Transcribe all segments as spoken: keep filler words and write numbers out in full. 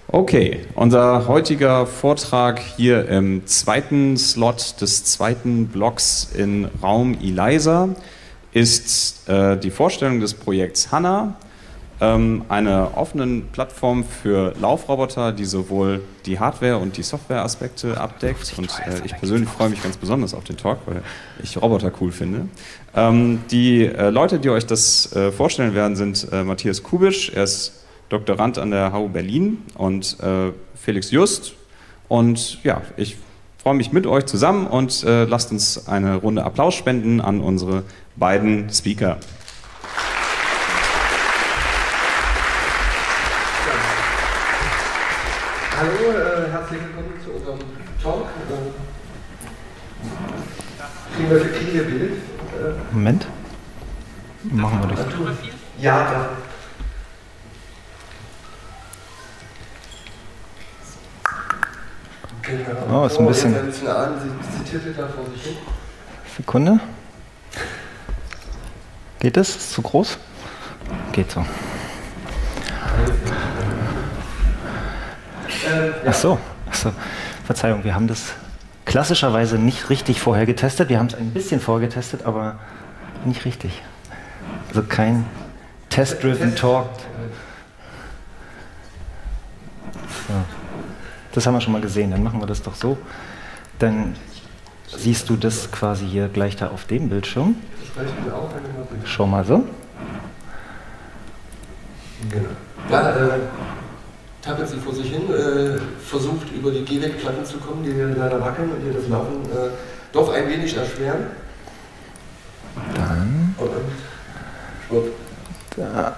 Okay, unser heutiger Vortrag hier im zweiten Slot des zweiten Blocks in Raum ELIZA ist äh, die Vorstellung des Projekts HANA, ähm, einer offenen Plattform für Laufroboter, die sowohl die Hardware- und die Software-Aspekte abdeckt. Und äh, ich persönlich freue mich ganz besonders auf den Talk, weil ich Roboter cool finde. Ähm, die äh, Leute, die euch das äh, vorstellen werden, sind äh, Matthias Kubisch, er ist Doktorand an der H U Berlin, und äh, Felix Just. Und ja, ich freue mich mit euch zusammen und äh, lasst uns eine Runde Applaus spenden an unsere beiden Speaker. Hallo, äh, herzlich willkommen zu unserem Talk. Äh, kriegen wir, kriegen wir Bild? Äh, Moment. Machen wir das. Ja, da. Genau. Oh, ist ein bisschen. Jetzt ein bisschen an, sie zitiert da vor sich hin. Sekunde. Geht das? Ist zu groß? Geht so. Ach so, ach so. Verzeihung, wir haben das klassischerweise nicht richtig vorher getestet. Wir haben es ein bisschen vorher getestet, aber nicht richtig. Also kein Test-Driven Talk. So. Das haben wir schon mal gesehen, dann machen wir das doch so. Dann siehst du das quasi hier gleich da auf dem Bildschirm. Schau mal so. Genau. Ja, äh, tappelt sie vor sich hin, äh, versucht über die Gehwegplatten zu kommen, die leider wackeln und ihr das Laufen äh, doch ein wenig erschweren. Dann. Und, schwupp. Da.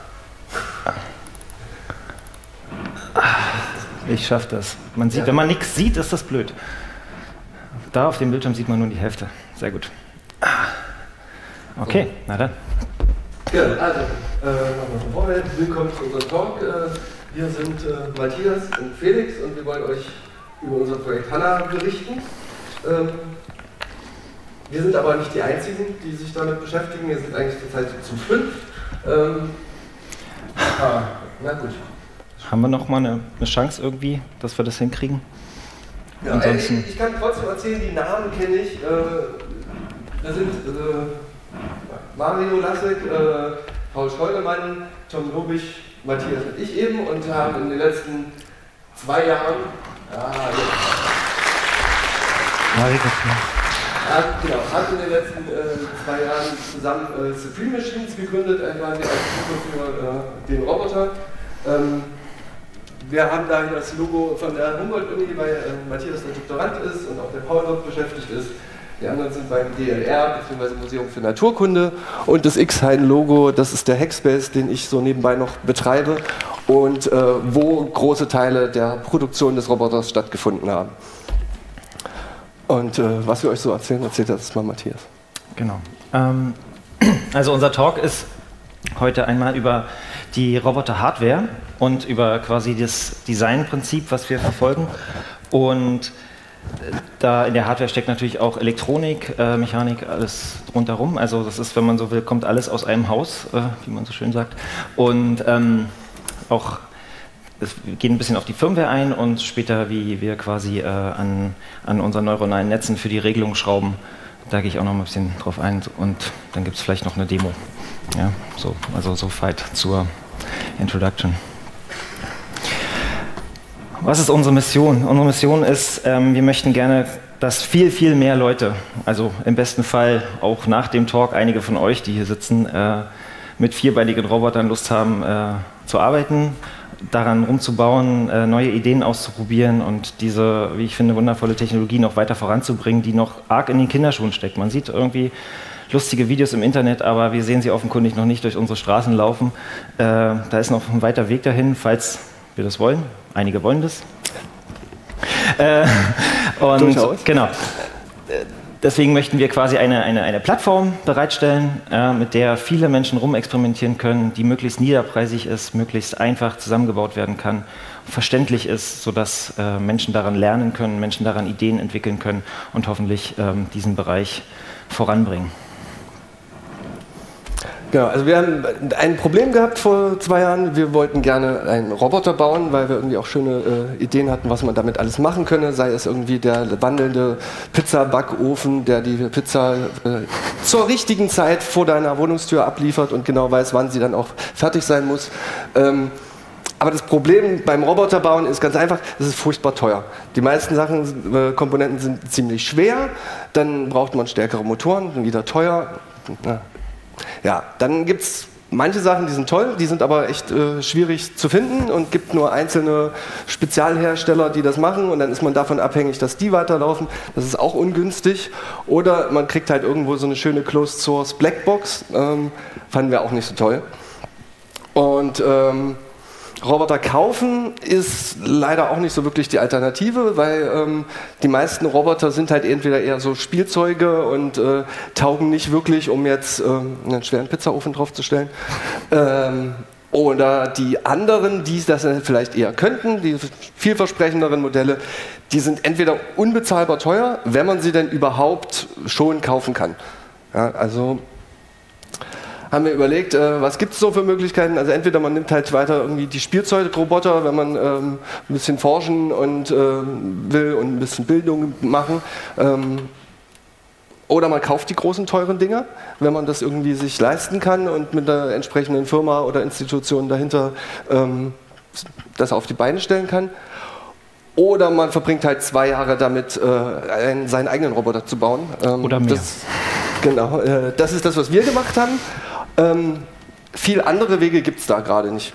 Ich schaffe das. Man sieht, ja. Wenn man nichts sieht, ist das blöd. Da auf dem Bildschirm sieht man nur die Hälfte. Sehr gut. Okay, so. Na dann. Ja, also, äh, nochmal von vorne. Willkommen zu unserem Talk. Äh, wir sind äh, Matthias und Felix und wir wollen euch über unser Projekt HANA berichten. Ähm, wir sind aber nicht die Einzigen, die sich damit beschäftigen. Wir sind eigentlich zurzeit zu fünf. Ähm, ah, na gut. Haben wir noch mal eine, eine Chance irgendwie, dass wir das hinkriegen? Ja, Ansonsten ich, ich kann trotzdem erzählen, die Namen kenne ich. Äh, da sind äh, Mario Lassek, äh, Paul Scheulemann, Tom Lobisch, Matthias und ich eben und haben in den letzten zwei Jahren ah, ja, genau, haben in den letzten äh, zwei Jahren zusammen äh, Supreme Machines gegründet, quasi als Suche für äh, den Roboter. Ähm, Wir haben da das Logo von der Humboldt-Uni, weil äh, Matthias der Doktorand ist und auch der Paul dort beschäftigt ist. Die anderen sind beim D L R, bzw. Museum für Naturkunde. Und das X-Hein-Logo, das ist der Hackspace, den ich so nebenbei noch betreibe und äh, wo große Teile der Produktion des Roboters stattgefunden haben. Und äh, was wir euch so erzählen, erzählt das mal Matthias. Genau. Ähm, also unser Talk ist heute einmal über die Roboter-Hardware und über quasi das Designprinzip, was wir verfolgen. Und da in der Hardware steckt natürlich auch Elektronik, äh, Mechanik, alles rundherum. Also das ist, wenn man so will, kommt alles aus einem Haus, äh, wie man so schön sagt. Und ähm, auch, wir gehen ein bisschen auf die Firmware ein und später, wie wir quasi äh, an, an unseren neuronalen Netzen für die Regelung schrauben. Da gehe ich auch noch mal ein bisschen drauf ein und dann gibt es vielleicht noch eine Demo. Ja, so, also so weit zur Introduction. Was ist unsere Mission? Unsere Mission ist, ähm, wir möchten gerne, dass viel, viel mehr Leute, also im besten Fall auch nach dem Talk einige von euch, die hier sitzen, äh, mit vierbeinigen Robotern Lust haben äh, zu arbeiten, daran rumzubauen, äh, neue Ideen auszuprobieren und diese, wie ich finde, wundervolle Technologie noch weiter voranzubringen, die noch arg in den Kinderschuhen steckt. Man sieht irgendwie lustige Videos im Internet, aber wir sehen sie offenkundig noch nicht durch unsere Straßen laufen. Äh, da ist noch ein weiter Weg dahin, falls wir das wollen. Einige wollen das. Äh, und Durchaus. Genau. Deswegen möchten wir quasi eine, eine, eine Plattform bereitstellen, äh, mit der viele Menschen rumexperimentieren können, die möglichst niederpreisig ist, möglichst einfach zusammengebaut werden kann, verständlich ist, sodass äh, Menschen daran lernen können, Menschen daran Ideen entwickeln können und hoffentlich ähm, diesen Bereich voranbringen. Genau, also wir haben ein Problem gehabt vor zwei Jahren. Wir wollten gerne einen Roboter bauen, weil wir irgendwie auch schöne äh, Ideen hatten, was man damit alles machen könne. Sei es irgendwie der wandelnde Pizzabackofen, der die Pizza äh, zur richtigen Zeit vor deiner Wohnungstür abliefert und genau weiß, wann sie dann auch fertig sein muss. Ähm, Aber das Problem beim Roboterbauen ist ganz einfach, es ist furchtbar teuer. Die meisten Sachen, äh, Komponenten sind ziemlich schwer, dann braucht man stärkere Motoren, dann wieder teuer. Ja, dann gibt es manche Sachen, die sind toll, die sind aber echt äh, schwierig zu finden und gibt nur einzelne Spezialhersteller, die das machen und dann ist man davon abhängig, dass die weiterlaufen. Das ist auch ungünstig. Oder man kriegt halt irgendwo so eine schöne Closed Source Blackbox, ähm, fanden wir auch nicht so toll. Und ähm, Roboter kaufen ist leider auch nicht so wirklich die Alternative, weil ähm, die meisten Roboter sind halt entweder eher so Spielzeuge und äh, taugen nicht wirklich, um jetzt ähm, einen schweren Pizzaofen draufzustellen. Ähm, oder die anderen, die das vielleicht eher könnten, die vielversprechenderen Modelle, die sind entweder unbezahlbar teuer, wenn man sie denn überhaupt schon kaufen kann. Ja, also haben wir überlegt, äh, was gibt es so für Möglichkeiten. Also entweder man nimmt halt weiter irgendwie die Spielzeugroboter, wenn man ähm, ein bisschen forschen und äh, will und ein bisschen Bildung machen. Ähm, oder man kauft die großen, teuren Dinger, wenn man das irgendwie sich leisten kann und mit einer entsprechenden Firma oder Institution dahinter ähm, das auf die Beine stellen kann. Oder man verbringt halt zwei Jahre damit, äh, einen, seinen eigenen Roboter zu bauen. Ähm, oder mehr. Das, genau, äh, das ist das, was wir gemacht haben. Ähm, viel andere Wege gibt es da gerade nicht.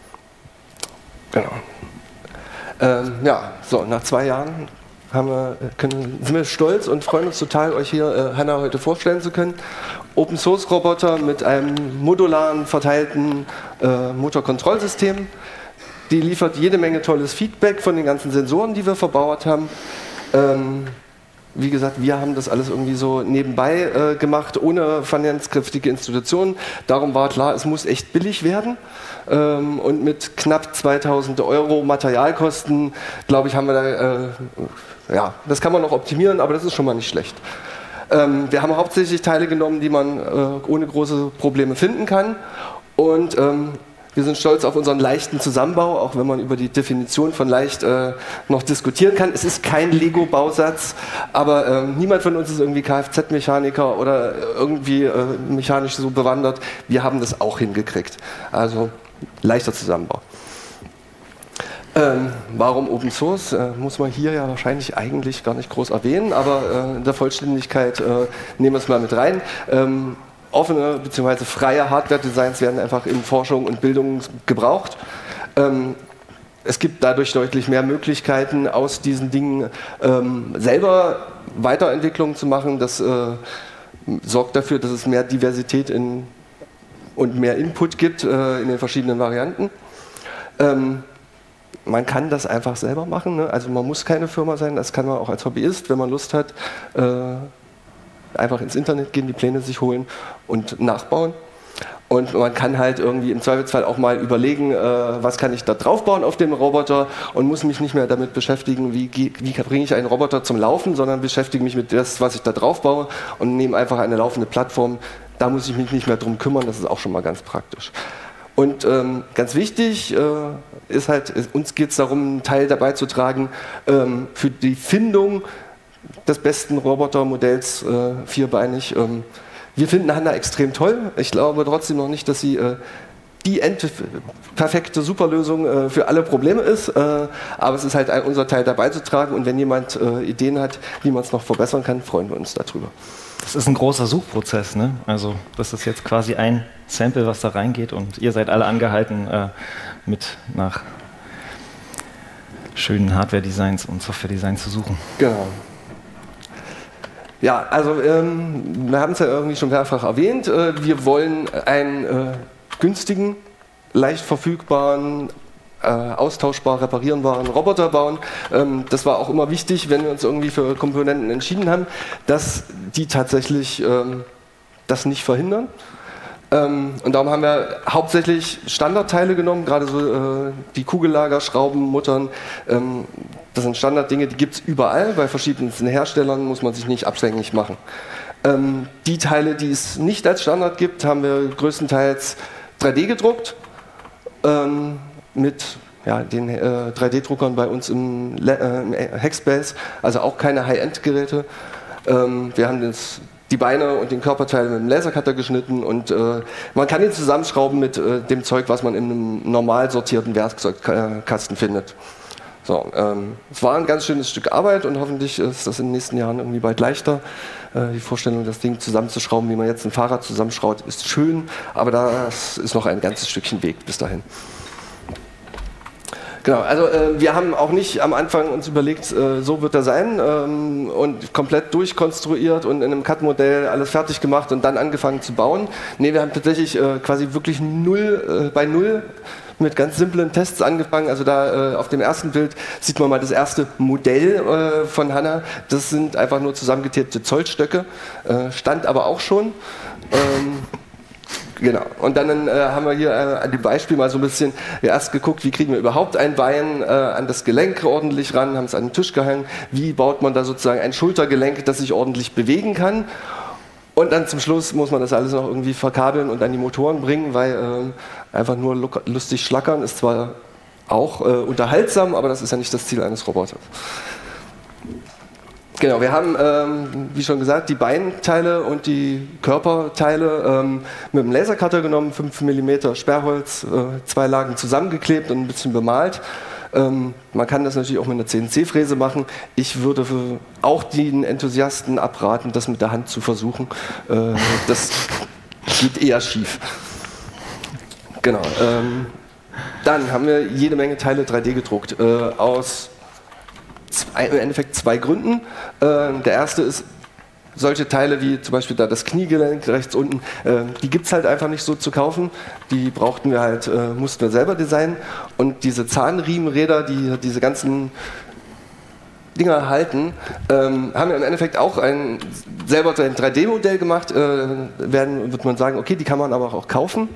Genau. Ähm, ja, so, nach zwei Jahren haben wir, können, sind wir stolz und freuen uns total, euch hier äh, Hanna heute vorstellen zu können. Open Source Roboter mit einem modularen, verteilten äh, Motorkontrollsystem. Die liefert jede Menge tolles Feedback von den ganzen Sensoren, die wir verbaut haben. Ähm, Wie gesagt, wir haben das alles irgendwie so nebenbei äh, gemacht, ohne finanzkräftige Institutionen. Darum war klar, es muss echt billig werden. Ähm, und mit knapp zweitausend Euro Materialkosten, glaube ich, haben wir da, äh, ja, das kann man noch optimieren, aber das ist schon mal nicht schlecht. Ähm, wir haben hauptsächlich Teile genommen, die man äh, ohne große Probleme finden kann. Und ähm, wir sind stolz auf unseren leichten Zusammenbau, auch wenn man über die Definition von leicht äh, noch diskutieren kann. Es ist kein Lego-Bausatz, aber äh, niemand von uns ist irgendwie Kfz-Mechaniker oder irgendwie äh, mechanisch so bewandert. Wir haben das auch hingekriegt. Also leichter Zusammenbau. Ähm, warum Open Source? Äh, muss man hier ja wahrscheinlich eigentlich gar nicht groß erwähnen, aber äh, in der Vollständigkeit äh, nehmen wir es mal mit rein. Ähm, Offene bzw. freie Hardware-Designs werden einfach in Forschung und Bildung gebraucht. Ähm, es gibt dadurch deutlich mehr Möglichkeiten, aus diesen Dingen ähm, selber Weiterentwicklungen zu machen. Das äh, sorgt dafür, dass es mehr Diversität in, und mehr Input gibt äh, in den verschiedenen Varianten. Ähm, man kann das einfach selber machen, ne? Also man muss keine Firma sein, das kann man auch als Hobbyist, wenn man Lust hat. Äh, einfach ins Internet gehen, die Pläne sich holen und nachbauen. Und man kann halt irgendwie im Zweifelsfall auch mal überlegen, äh, was kann ich da drauf bauen auf dem Roboter und muss mich nicht mehr damit beschäftigen, wie, wie bringe ich einen Roboter zum Laufen, sondern beschäftige mich mit das, was ich da drauf baue und nehme einfach eine laufende Plattform. Da muss ich mich nicht mehr drum kümmern, das ist auch schon mal ganz praktisch. Und ähm, ganz wichtig äh, ist halt, uns geht es darum, einen Teil dabei zu tragen ähm, für die Findung des besten Robotermodells, äh, vierbeinig. Ähm, wir finden Hanna extrem toll. Ich glaube trotzdem noch nicht, dass sie äh, die perfekte Superlösung äh, für alle Probleme ist. Äh, aber es ist halt ein, unser Teil dabei zu tragen. Und wenn jemand äh, Ideen hat, wie man es noch verbessern kann, freuen wir uns darüber. Das ist ein großer Suchprozess, ne? Also das ist jetzt quasi ein Sample, was da reingeht. Und ihr seid alle angehalten, äh, mit nach schönen Hardware-Designs und Software-Designs zu suchen. Genau. Ja, also ähm, wir haben es ja irgendwie schon mehrfach erwähnt, äh, wir wollen einen äh, günstigen, leicht verfügbaren, äh, austauschbar reparierbaren Roboter bauen. Ähm, das war auch immer wichtig, wenn wir uns irgendwie für Komponenten entschieden haben, dass die tatsächlich ähm, das nicht verhindern. Ähm, und darum haben wir hauptsächlich Standardteile genommen, gerade so äh, die Kugellager, Schrauben, Muttern. Ähm, das sind Standarddinge, die gibt es überall. Bei verschiedenen Herstellern muss man sich nicht abhängig machen. Ähm, die Teile, die es nicht als Standard gibt, haben wir größtenteils drei D gedruckt, ähm, mit ja, den äh, drei D-Druckern bei uns im, Le äh, im Hackspace, also auch keine High-End-Geräte. Ähm, wir haben das, die Beine und den Körperteil mit dem Lasercutter geschnitten und äh, man kann ihn zusammenschrauben mit äh, dem Zeug, was man in einem normal sortierten Werkzeugkasten findet. So, ähm, es war ein ganz schönes Stück Arbeit und hoffentlich ist das in den nächsten Jahren irgendwie bald leichter. Äh, die Vorstellung, das Ding zusammenzuschrauben, wie man jetzt ein Fahrrad zusammenschraubt, ist schön, aber das ist noch ein ganzes Stückchen Weg bis dahin. Genau, also äh, wir haben auch nicht am Anfang uns überlegt, äh, so wird er sein ähm, und komplett durchkonstruiert und in einem C A D-Modell alles fertig gemacht und dann angefangen zu bauen. Nee, wir haben tatsächlich äh, quasi wirklich null, äh, bei null mit ganz simplen Tests angefangen. Also da äh, auf dem ersten Bild sieht man mal das erste Modell äh, von Hanna. Das sind einfach nur zusammengetapete Zollstöcke, äh, stand aber auch schon. Ähm, Genau. Und dann äh, haben wir hier äh, an dem Beispiel mal so ein bisschen ja, erst geguckt, wie kriegen wir überhaupt ein Bein äh, an das Gelenk ordentlich ran, haben es an den Tisch gehangen, wie baut man da sozusagen ein Schultergelenk, das sich ordentlich bewegen kann. Und dann zum Schluss muss man das alles noch irgendwie verkabeln und an die Motoren bringen, weil äh, einfach nur lustig schlackern ist zwar auch äh, unterhaltsam, aber das ist ja nicht das Ziel eines Roboters. Genau, wir haben, ähm, wie schon gesagt, die Beinteile und die Körperteile ähm, mit dem Lasercutter genommen, fünf Millimeter Sperrholz, äh, zwei Lagen zusammengeklebt und ein bisschen bemalt. Ähm, man kann das natürlich auch mit einer C N C-Fräse machen. Ich würde für auch den Enthusiasten abraten, das mit der Hand zu versuchen. Äh, das geht eher schief. Genau. Ähm, dann haben wir jede Menge Teile drei D gedruckt, äh, aus Zwei, im Endeffekt zwei Gründen. Äh, der erste ist, solche Teile wie zum Beispiel da das Kniegelenk rechts unten, äh, die gibt es halt einfach nicht so zu kaufen. Die brauchten wir halt, äh, mussten wir selber designen. Und diese Zahnriemenräder, die diese ganzen Dinger halten, ähm, haben wir im Endeffekt auch ein, selber ein drei D-Modell gemacht. Äh, werden, wird man sagen, okay, die kann man aber auch kaufen.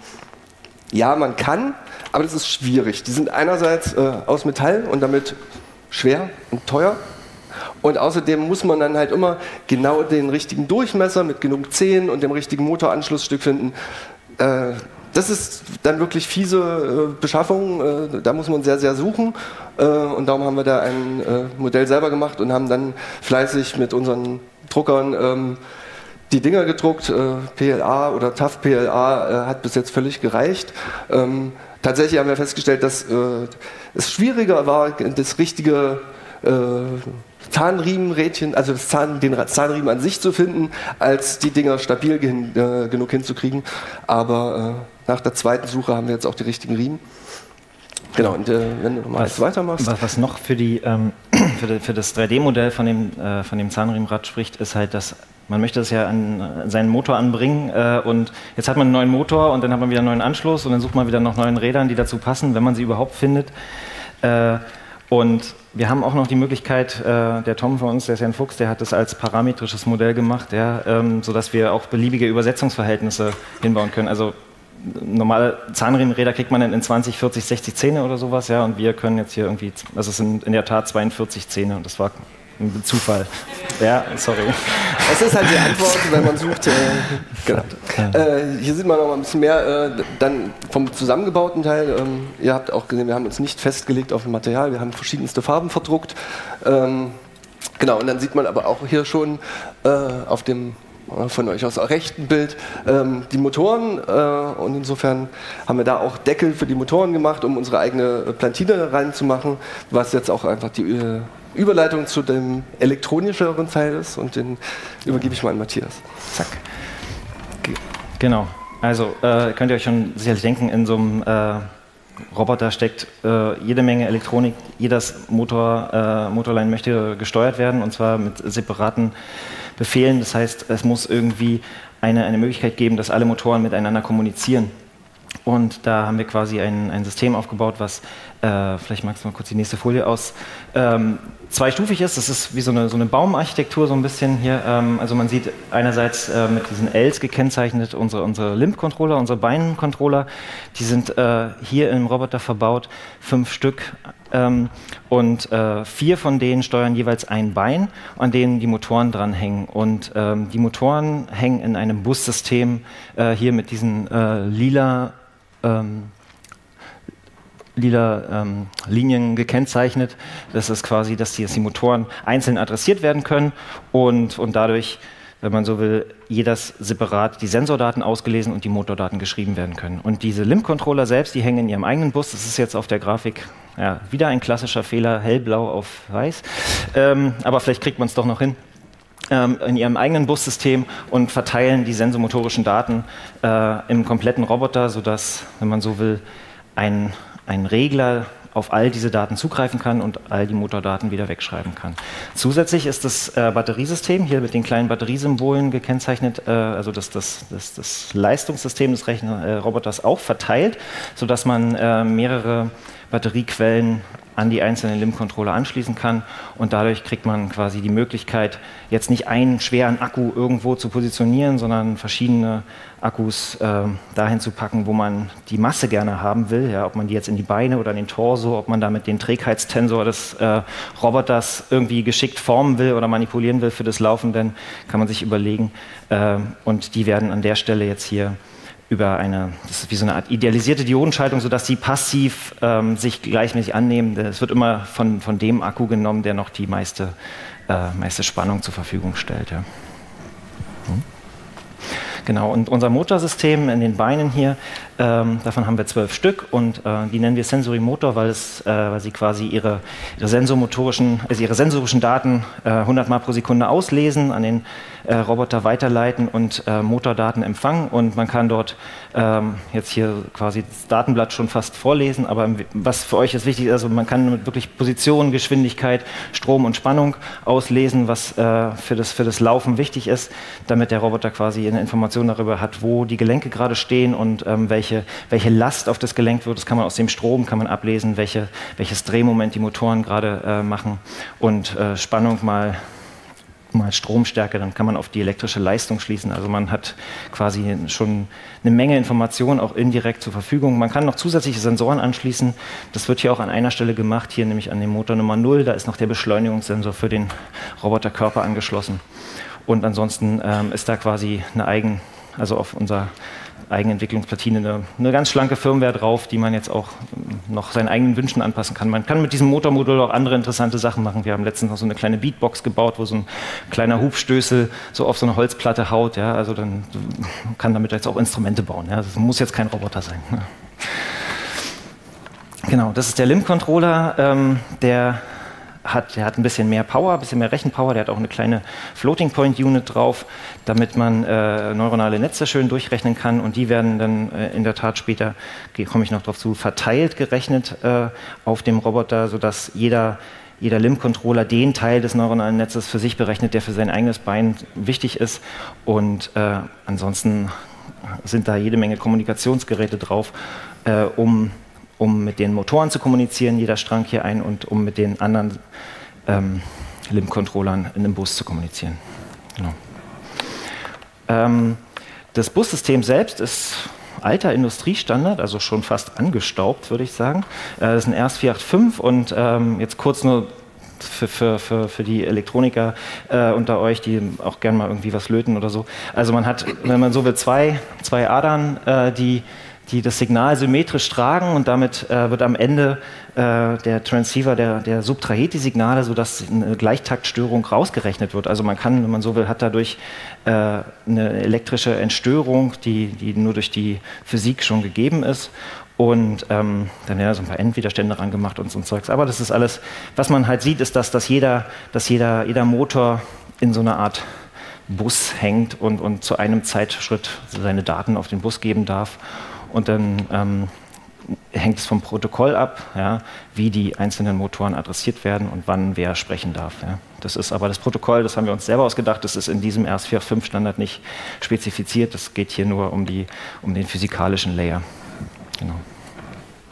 Ja, man kann, aber das ist schwierig. Die sind einerseits äh, aus Metall und damit schwer und teuer und außerdem muss man dann halt immer genau den richtigen Durchmesser mit genug Zehen und dem richtigen Motoranschlussstück finden. Äh, das ist dann wirklich fiese äh, Beschaffung, äh, da muss man sehr, sehr suchen äh, und darum haben wir da ein äh, Modell selber gemacht und haben dann fleißig mit unseren Druckern ähm, die Dinger gedruckt. äh, P L A oder T A F P L A äh, hat bis jetzt völlig gereicht. Ähm, Tatsächlich haben wir festgestellt, dass äh, es schwieriger war, das richtige äh, Zahnriemenrädchen, also das Zahn, den Zahnriemen an sich zu finden, als die Dinger stabil gen, äh, genug hinzukriegen. Aber äh, nach der zweiten Suche haben wir jetzt auch die richtigen Riemen. Genau, und äh, wenn du mal was, weitermachst. Was, was noch für, die, ähm, für, die, für das drei D-Modell von dem, äh, von dem Zahnriemenrad spricht, ist halt, dass man möchte es ja an seinen Motor anbringen äh, und jetzt hat man einen neuen Motor und dann hat man wieder einen neuen Anschluss und dann sucht man wieder nach neuen Rädern, die dazu passen, wenn man sie überhaupt findet. Äh, und wir haben auch noch die Möglichkeit, äh, der Tom von uns, der ist ja ein Fuchs, der hat das als parametrisches Modell gemacht, ja, ähm, sodass wir auch beliebige Übersetzungsverhältnisse hinbauen können. Also normale Zahnriemenräder kriegt man dann in zwanzig, vierzig, sechzig Zähne oder sowas, ja, und wir können jetzt hier irgendwie, also es sind in der Tat zweiundvierzig Zähne und das war ein Zufall. Ja, sorry. Es ist halt die Antwort, wenn man sucht. Äh, genau. äh, hier sieht man noch mal ein bisschen mehr äh, dann vom zusammengebauten Teil. Ähm, ihr habt auch gesehen, wir haben uns nicht festgelegt auf ein Material, wir haben verschiedenste Farben verdruckt. Ähm, genau, und dann sieht man aber auch hier schon äh, auf dem von euch aus auch rechten Bild ähm, die Motoren äh, und insofern haben wir da auch Deckel für die Motoren gemacht, um unsere eigene Plantine reinzumachen, was jetzt auch einfach die äh, Überleitung zu dem elektronischeren Teil ist und den übergebe ich mal an Matthias. Zack. Genau, also äh, könnt ihr euch schon sicherlich denken, in so einem äh, Roboter steckt äh, jede Menge Elektronik, jedes Motor, äh, Motorlein möchte gesteuert werden und zwar mit separaten Befehlen. Das heißt, es muss irgendwie eine, eine Möglichkeit geben, dass alle Motoren miteinander kommunizieren. Und da haben wir quasi ein, ein System aufgebaut, was, äh, vielleicht magst du mal kurz die nächste Folie aus, ähm, zweistufig ist. Das ist wie so eine, so eine Baumarchitektur so ein bisschen hier. Ähm, also man sieht einerseits äh, mit diesen Ls gekennzeichnet unsere, unsere Limb-Controller, unsere Bein-Controller. Die sind äh, hier im Roboter verbaut, fünf Stück. Ähm, und äh, vier von denen steuern jeweils ein Bein, an denen die Motoren dranhängen. Und ähm, die Motoren hängen in einem Bussystem äh, hier mit diesen äh, lila, ähm, lila ähm, Linien gekennzeichnet. Das ist quasi, dass die, dass die Motoren einzeln adressiert werden können und, und dadurch, wenn man so will, jedes separat die Sensordaten ausgelesen und die Motordaten geschrieben werden können. Und diese L I M-Controller selbst, die hängen in ihrem eigenen Bus. Das ist jetzt auf der Grafik ja, wieder ein klassischer Fehler, hellblau auf weiß. Ähm, aber vielleicht kriegt man es doch noch hin. Ähm, in ihrem eigenen Bussystem und verteilen die sensomotorischen Daten äh, im kompletten Roboter, sodass, wenn man so will, ein, ein Regler auf all diese Daten zugreifen kann und all die Motordaten wieder wegschreiben kann. Zusätzlich ist das äh, Batteriesystem hier mit den kleinen Batteriesymbolen gekennzeichnet, äh, also das, das, das, das Leistungssystem des Rechenroboters äh, auch verteilt, sodass man äh, mehrere Batteriequellen an die einzelnen L I M-Controller anschließen kann und dadurch kriegt man quasi die Möglichkeit, jetzt nicht einen schweren Akku irgendwo zu positionieren, sondern verschiedene Akkus äh, dahin zu packen, wo man die Masse gerne haben will, ja, ob man die jetzt in die Beine oder in den Torso, ob man damit den Trägheitstensor des äh, Roboters irgendwie geschickt formen will oder manipulieren will für das Laufen, dann kann man sich überlegen äh, und die werden an der Stelle jetzt hier über eine, das ist wie so eine Art idealisierte Diodenschaltung, sodass sie passiv ähm, sich gleichmäßig annehmen. Es wird immer von, von dem Akku genommen, der noch die meiste, äh, meiste Spannung zur Verfügung stellt. Ja. Hm. Genau, und unser Motorsystem in den Beinen hier, ähm, davon haben wir zwölf Stück und äh, die nennen wir Sensorimotor, weil, es, äh, weil sie quasi ihre, ihre, sensormotorischen, also ihre sensorischen Daten äh, hundert Mal pro Sekunde auslesen, an den äh, Roboter weiterleiten und äh, Motordaten empfangen und man kann dort ähm, jetzt hier quasi das Datenblatt schon fast vorlesen, aber was für euch ist wichtig, also man kann mit wirklich Position, Geschwindigkeit, Strom und Spannung auslesen, was äh, für, das, für das Laufen wichtig ist, damit der Roboter quasi eine Information darüber hat, wo die Gelenke gerade stehen und ähm, welche, welche Last auf das Gelenk wird. Das kann man aus dem Strom kann man ablesen, welche, welches Drehmoment die Motoren gerade äh, machen und äh, Spannung mal, mal Stromstärke, dann kann man auf die elektrische Leistung schließen. Also man hat quasi schon eine Menge Informationen auch indirekt zur Verfügung. Man kann noch zusätzliche Sensoren anschließen. Das wird hier auch an einer Stelle gemacht, hier nämlich an dem Motor Nummer null. Da ist noch der Beschleunigungssensor für den Roboterkörper angeschlossen. Und ansonsten ähm, ist da quasi eine eigen, also auf unserer Eigenentwicklungsplatine eine, eine ganz schlanke Firmware drauf, die man jetzt auch noch seinen eigenen Wünschen anpassen kann. Man kann mit diesem Motormodul auch andere interessante Sachen machen. Wir haben letztens noch so eine kleine Beatbox gebaut, wo so ein kleiner Hubstößel so auf so eine Holzplatte haut. Ja, also dann man kann damit jetzt auch Instrumente bauen. Ja. Das muss jetzt kein Roboter sein. Ne. Genau, das ist der L I M-Controller, ähm, der Hat, der hat ein bisschen mehr Power, ein bisschen mehr Rechenpower, der hat auch eine kleine Floating Point Unit drauf, damit man äh, neuronale Netze schön durchrechnen kann und die werden dann äh, in der Tat später, komme ich noch drauf zu, verteilt gerechnet äh, auf dem Roboter, sodass jeder, jeder L I M-Controller den Teil des neuronalen Netzes für sich berechnet, der für sein eigenes Bein wichtig ist und äh, ansonsten sind da jede Menge Kommunikationsgeräte drauf, äh, um um mit den Motoren zu kommunizieren, jeder Strang hier ein, und um mit den anderen ähm, L I M-Controllern in einem Bus zu kommunizieren. Genau. Ähm, das Bussystem selbst ist alter Industriestandard, also schon fast angestaubt, würde ich sagen. Äh, das ist ein R S vier acht fünf und ähm, jetzt kurz nur Für, für, für, für die Elektroniker äh, unter euch, die auch gerne mal irgendwie was löten oder so. Also man hat, wenn man so will, zwei, zwei Adern, äh, die die das Signal symmetrisch tragen und damit äh, wird am Ende äh, der Transceiver, der, der subtrahiert die Signale, sodass eine Gleichtaktstörung rausgerechnet wird. Also man kann, wenn man so will, hat dadurch äh, eine elektrische Entstörung, die, die nur durch die Physik schon gegeben ist. Und ähm, dann werden so ein paar Endwiderstände ran gemacht und so ein Zeugs. Aber das ist alles, was man halt sieht, ist, dass, dass, jeder, dass jeder, jeder Motor in so einer Art Bus hängt und, und zu einem Zeitschritt seine Daten auf den Bus geben darf. Und dann ähm, hängt es vom Protokoll ab, ja, wie die einzelnen Motoren adressiert werden und wann wer sprechen darf. Ja. Das ist aber das Protokoll, das haben wir uns selber ausgedacht, das ist in diesem R S vier fünf Standard nicht spezifiziert, das geht hier nur um, die, um den physikalischen Layer. Genau.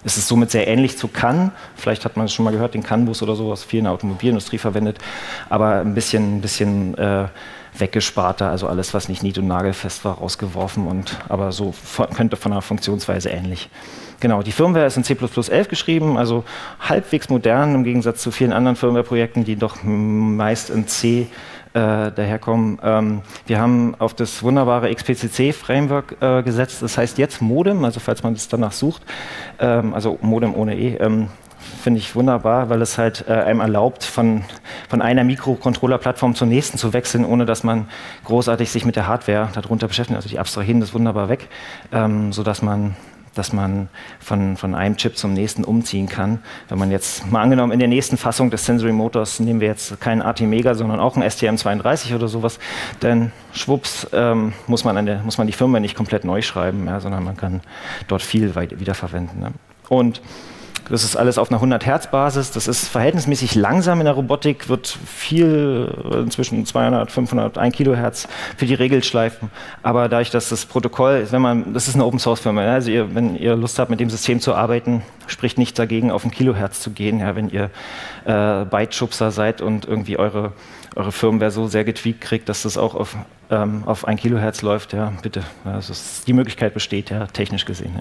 es ist somit sehr ähnlich zu CAN. Vielleicht hat man es schon mal gehört, den CAN-Bus oder sowas, viel in der Automobilindustrie verwendet, aber ein bisschen, ein bisschen äh, weggesparter, also alles, was nicht nied- und nagelfest war, rausgeworfen, und, aber so von, könnte von der Funktionsweise ähnlich. Genau, die Firmware ist in C plus plus elf geschrieben, also halbwegs modern im Gegensatz zu vielen anderen Firmware-Projekten, die doch meist in C äh, daherkommen. Ähm, wir haben auf das wunderbare X P C C-Framework äh, gesetzt, das heißt jetzt Modem, also falls man es danach sucht, ähm, also Modem ohne E, ähm, finde ich wunderbar, weil es halt äh, einem erlaubt, von, von einer Mikrocontroller-Plattform zur nächsten zu wechseln, ohne dass man großartig sich mit der Hardware darunter beschäftigt. Also die abstrahieren das wunderbar weg, ähm, sodass man, dass man von, von einem Chip zum nächsten umziehen kann. Wenn man jetzt mal angenommen in der nächsten Fassung des Sensory Motors nehmen wir jetzt keinen A T Mega, sondern auch einen S T M zweiunddreißig oder sowas, dann schwupps ähm, muss, man eine, muss man die Firmware nicht komplett neu schreiben, ja, sondern man kann dort viel weit wiederverwenden. Ne? Und das ist alles auf einer hundert Hertz Basis. Das ist verhältnismäßig langsam in der Robotik, wird viel, inzwischen zweihundert, fünfhundert, ein Kilohertz für die Regelschleifen. Aber dadurch, dass das Protokoll, wenn man, das ist eine Open Source Firma, also ihr, wenn ihr Lust habt, mit dem System zu arbeiten, spricht nichts dagegen, auf ein Kilohertz zu gehen. Ja, wenn ihr äh, Byte-Schubser seid und irgendwie eure, eure Firmware so sehr getweakt kriegt, dass das auch auf, ähm, auf ein Kilohertz läuft, ja, bitte. Also es, die Möglichkeit besteht, ja, technisch gesehen. Ja.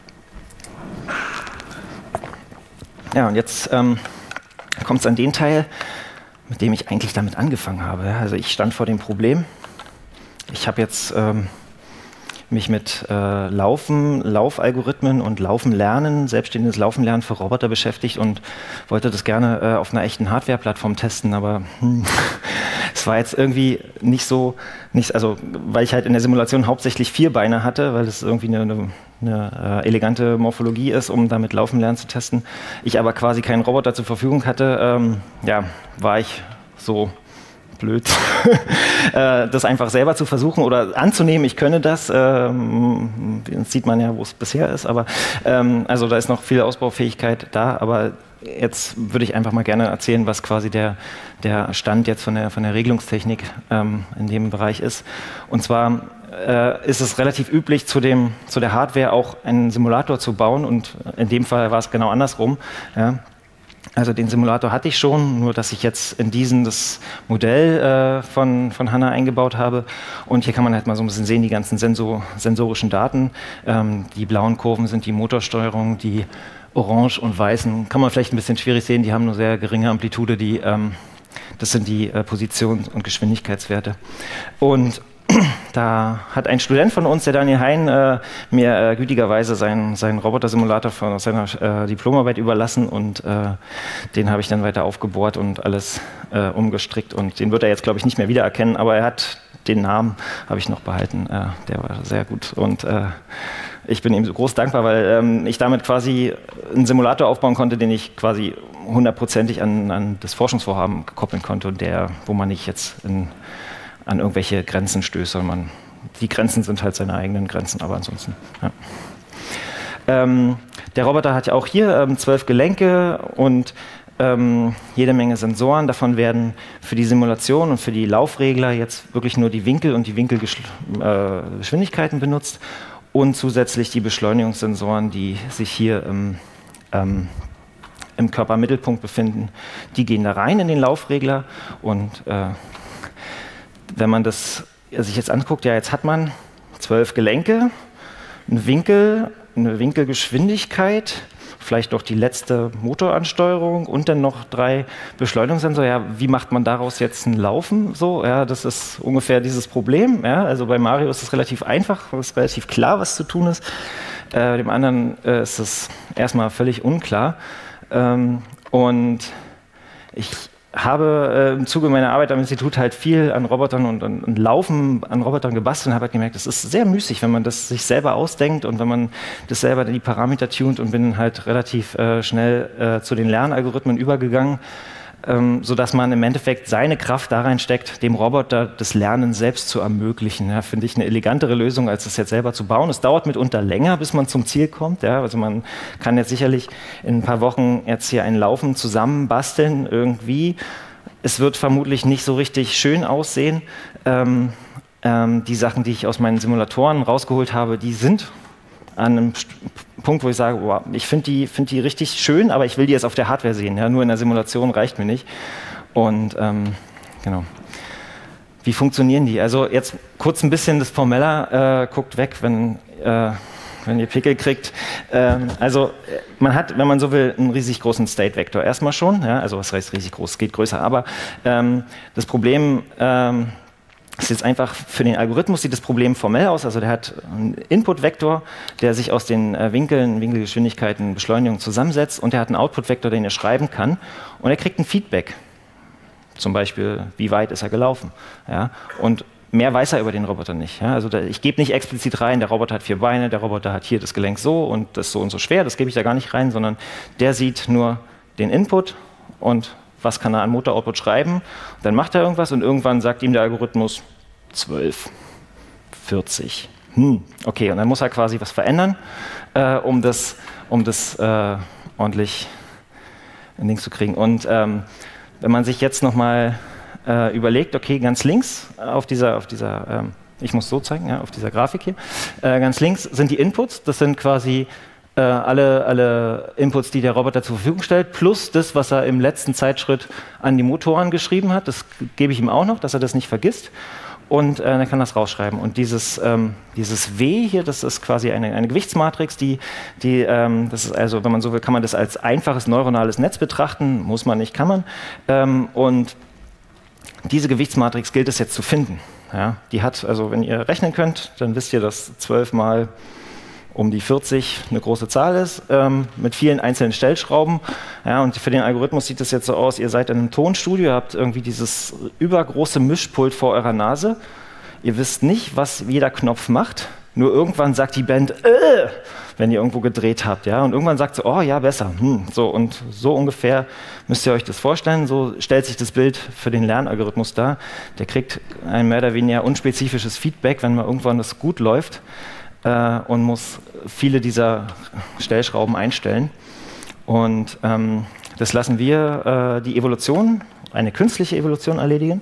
Ja, und jetzt ähm, kommt es an den Teil, mit dem ich eigentlich damit angefangen habe. Ja. Also ich stand vor dem Problem. Ich habe jetzt ähm, mich mit äh, Laufen, Laufalgorithmen und Laufen lernen, selbstständiges Laufen lernen für Roboter beschäftigt und wollte das gerne äh, auf einer echten Hardware-Plattform testen, aber hm, es war jetzt irgendwie nicht so, nicht, also weil ich halt in der Simulation hauptsächlich vier Beine hatte, weil es irgendwie eine, eine, eine äh, elegante Morphologie ist, um damit Laufen lernen zu testen. Ich aber quasi keinen Roboter zur Verfügung hatte, ähm, ja, war ich so blöd, das einfach selber zu versuchen oder anzunehmen, ich könne das. Ähm, jetzt sieht man ja, wo es bisher ist, aber ähm, also da ist noch viel Ausbaufähigkeit da, aber jetzt würde ich einfach mal gerne erzählen, was quasi der, der Stand jetzt von der, von der Regelungstechnik ähm, in dem Bereich ist. Und zwar äh, ist es relativ üblich, zu, dem, zu der Hardware auch einen Simulator zu bauen, und in dem Fall war es genau andersrum. Ja. Also den Simulator hatte ich schon, nur dass ich jetzt in diesen das Modell äh, von, von Hanna eingebaut habe. Und hier kann man halt mal so ein bisschen sehen, die ganzen Sensor, sensorischen Daten. Ähm, die blauen Kurven sind die Motorsteuerung, die orange und weißen kann man vielleicht ein bisschen schwierig sehen, die haben nur sehr geringe Amplitude, die, ähm, das sind die äh, Positions- und Geschwindigkeitswerte. Und da hat ein Student von uns, der Daniel Hein, äh, mir äh, gütigerweise seinen, seinen Roboter-Simulator von seiner äh, Diplomarbeit überlassen, und äh, den habe ich dann weiter aufgebohrt und alles äh, umgestrickt, und den wird er jetzt, glaube ich, nicht mehr wiedererkennen, aber er hat den Namen, habe ich noch behalten, äh, der war sehr gut, und äh, ich bin ihm so groß dankbar, weil ähm, ich damit quasi einen Simulator aufbauen konnte, den ich quasi hundertprozentig an, an das Forschungsvorhaben koppeln konnte, und der, wo man nicht jetzt in an irgendwelche Grenzen stößt, sondern man, die Grenzen sind halt seine eigenen Grenzen, aber ansonsten, ja. Ähm, der Roboter hat ja auch hier ähm, zwölf Gelenke und ähm, jede Menge Sensoren. Davon werden für die Simulation und für die Laufregler jetzt wirklich nur die Winkel und die Winkelgeschwindigkeiten äh, benutzt, und zusätzlich die Beschleunigungssensoren, die sich hier im, ähm, im Körpermittelpunkt befinden, die gehen da rein in den Laufregler, und äh, wenn man das sich jetzt anguckt, ja, jetzt hat man zwölf Gelenke, einen Winkel, eine Winkelgeschwindigkeit, vielleicht noch die letzte Motoransteuerung und dann noch drei Beschleunigungssensoren. Ja, wie macht man daraus jetzt ein Laufen? So, ja, das ist ungefähr dieses Problem. Ja, also bei Mario ist es relativ einfach, es ist relativ klar, was zu tun ist. Äh, dem anderen äh, ist es erstmal völlig unklar. Ähm, und ich habe äh, im Zuge meiner Arbeit am Institut halt viel an Robotern und, und, und Laufen an Robotern gebastelt und habe halt gemerkt, es ist sehr müßig, wenn man das sich selber ausdenkt und wenn man das selber die Parameter tunt, und bin halt relativ äh, schnell äh, zu den Lernalgorithmen übergegangen, ähm, sodass man im Endeffekt seine Kraft da reinsteckt, dem Roboter das Lernen selbst zu ermöglichen. Ja, finde ich eine elegantere Lösung, als es jetzt selber zu bauen. Es dauert mitunter länger, bis man zum Ziel kommt. Ja, also man kann jetzt sicherlich in ein paar Wochen jetzt hier ein Laufen zusammenbasteln irgendwie. Es wird vermutlich nicht so richtig schön aussehen. Ähm, ähm, die Sachen, die ich aus meinen Simulatoren rausgeholt habe, die sind an einem Punkt, wo ich sage, wow, ich finde die, find die richtig schön, aber ich will die jetzt auf der Hardware sehen. Ja? Nur in der Simulation reicht mir nicht. Und ähm, genau. Wie funktionieren die? Also jetzt kurz ein bisschen das Formeller, äh, guckt weg, wenn, äh, wenn ihr Pickel kriegt. Ähm, also man hat, wenn man so will, einen riesig großen State-Vektor erstmal schon. Ja? Also was heißt riesig groß? Es geht größer. Aber ähm, das Problem ähm, ist jetzt einfach, für den Algorithmus sieht das Problem formell aus. Also der hat einen Input-Vektor, der sich aus den äh, Winkeln, Winkelgeschwindigkeiten, Beschleunigung zusammensetzt. Und der hat einen Output-Vektor, den er schreiben kann. Und er kriegt ein Feedback. Zum Beispiel, wie weit ist er gelaufen? Ja? Und mehr weiß er über den Roboter nicht. Ja? Also da, ich gebe nicht explizit rein, der Roboter hat vier Beine, der Roboter hat hier das Gelenk so und das so und so schwer, das gebe ich da gar nicht rein, sondern der sieht nur den Input und was kann er an Motor-Output schreiben. Dann macht er irgendwas und irgendwann sagt ihm der Algorithmus zwölf, vierzig. Hm, okay, und dann muss er quasi was verändern, äh, um das, um das äh, ordentlich in Ding zu kriegen. Und ähm, wenn man sich jetzt nochmal äh, überlegt, okay, ganz links auf dieser, auf dieser ähm, ich muss so zeigen, ja, auf dieser Grafik hier, äh, ganz links sind die Inputs, das sind quasi äh, alle, alle Inputs, die der Roboter zur Verfügung stellt, plus das, was er im letzten Zeitschritt an die Motoren geschrieben hat, das gebe ich ihm auch noch, dass er das nicht vergisst. Und äh, dann kann das rausschreiben. Und dieses, ähm, dieses W hier, das ist quasi eine, eine Gewichtsmatrix, die, die ähm, das ist also, wenn man so will, kann man das als einfaches neuronales Netz betrachten, muss man nicht, kann man. Ähm, und diese Gewichtsmatrix gilt es jetzt zu finden. Ja? Die hat, also wenn ihr rechnen könnt, dann wisst ihr, dass zwölf mal um die vierzig eine große Zahl ist, ähm, mit vielen einzelnen Stellschrauben. Ja, und für den Algorithmus sieht es jetzt so aus, ihr seid in einem Tonstudio, habt irgendwie dieses übergroße Mischpult vor eurer Nase. Ihr wisst nicht, was jeder Knopf macht, nur irgendwann sagt die Band, äh, wenn ihr irgendwo gedreht habt. Ja? Und irgendwann sagt sie, oh ja, besser. Hm, so, und so ungefähr müsst ihr euch das vorstellen. So stellt sich das Bild für den Lernalgorithmus dar. Der kriegt ein mehr oder weniger unspezifisches Feedback, wenn mal irgendwann das gut läuft. Und muss viele dieser Stellschrauben einstellen. Und ähm, das lassen wir äh, die Evolution, eine künstliche Evolution erledigen.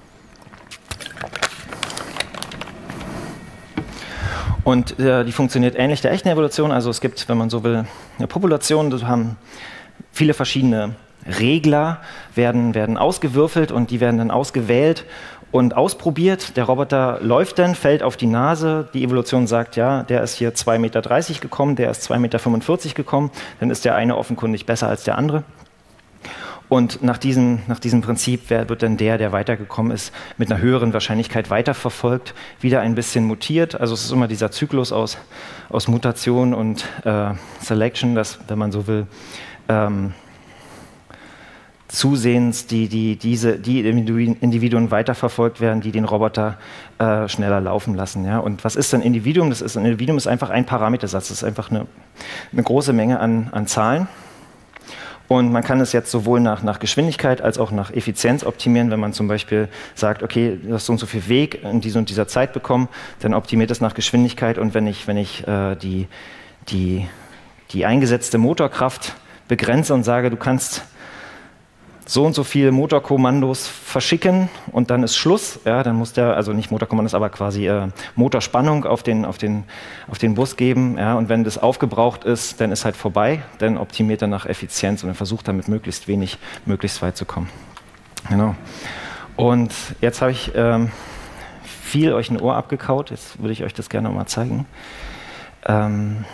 Und äh, die funktioniert ähnlich der echten Evolution. Also es gibt, wenn man so will, eine Population, da haben viele verschiedene Regler, werden, werden ausgewürfelt und die werden dann ausgewählt und ausprobiert. Der Roboter läuft dann, fällt auf die Nase. Die Evolution sagt, ja, der ist hier zwei Meter dreißig gekommen, der ist zwei Meter fünfundvierzig gekommen. Dann ist der eine offenkundig besser als der andere. Und nach diesem, nach diesem Prinzip wird dann der, der weitergekommen ist, mit einer höheren Wahrscheinlichkeit weiterverfolgt, wieder ein bisschen mutiert. Also es ist immer dieser Zyklus aus, aus Mutation und äh, Selection, dass, wenn man so will, ähm, zusehends die, die, diese, die Individuen weiterverfolgt werden, die den Roboter äh, schneller laufen lassen. Ja? Und was ist ein Individuum? Das ist, ein Individuum ist einfach ein Parametersatz, das ist einfach eine, eine große Menge an, an Zahlen. Und man kann es jetzt sowohl nach, nach Geschwindigkeit als auch nach Effizienz optimieren. Wenn man zum Beispiel sagt, okay, du hast so und so viel Weg in dieser und dieser Zeit bekommen, dann optimiert es nach Geschwindigkeit. Und wenn ich, wenn ich äh, die, die, die eingesetzte Motorkraft begrenze und sage, du kannst so und so viele Motorkommandos verschicken und dann ist Schluss, ja, dann muss der, also nicht Motorkommandos, aber quasi äh, Motorspannung auf den, auf, den, auf den Bus geben, ja, und wenn das aufgebraucht ist, dann ist halt vorbei, dann optimiert er nach Effizienz und dann versucht er mit möglichst wenig, möglichst weit zu kommen. Genau. Und jetzt habe ich ähm, viel euch ein Ohr abgekaut, jetzt würde ich euch das gerne mal zeigen. Ähm,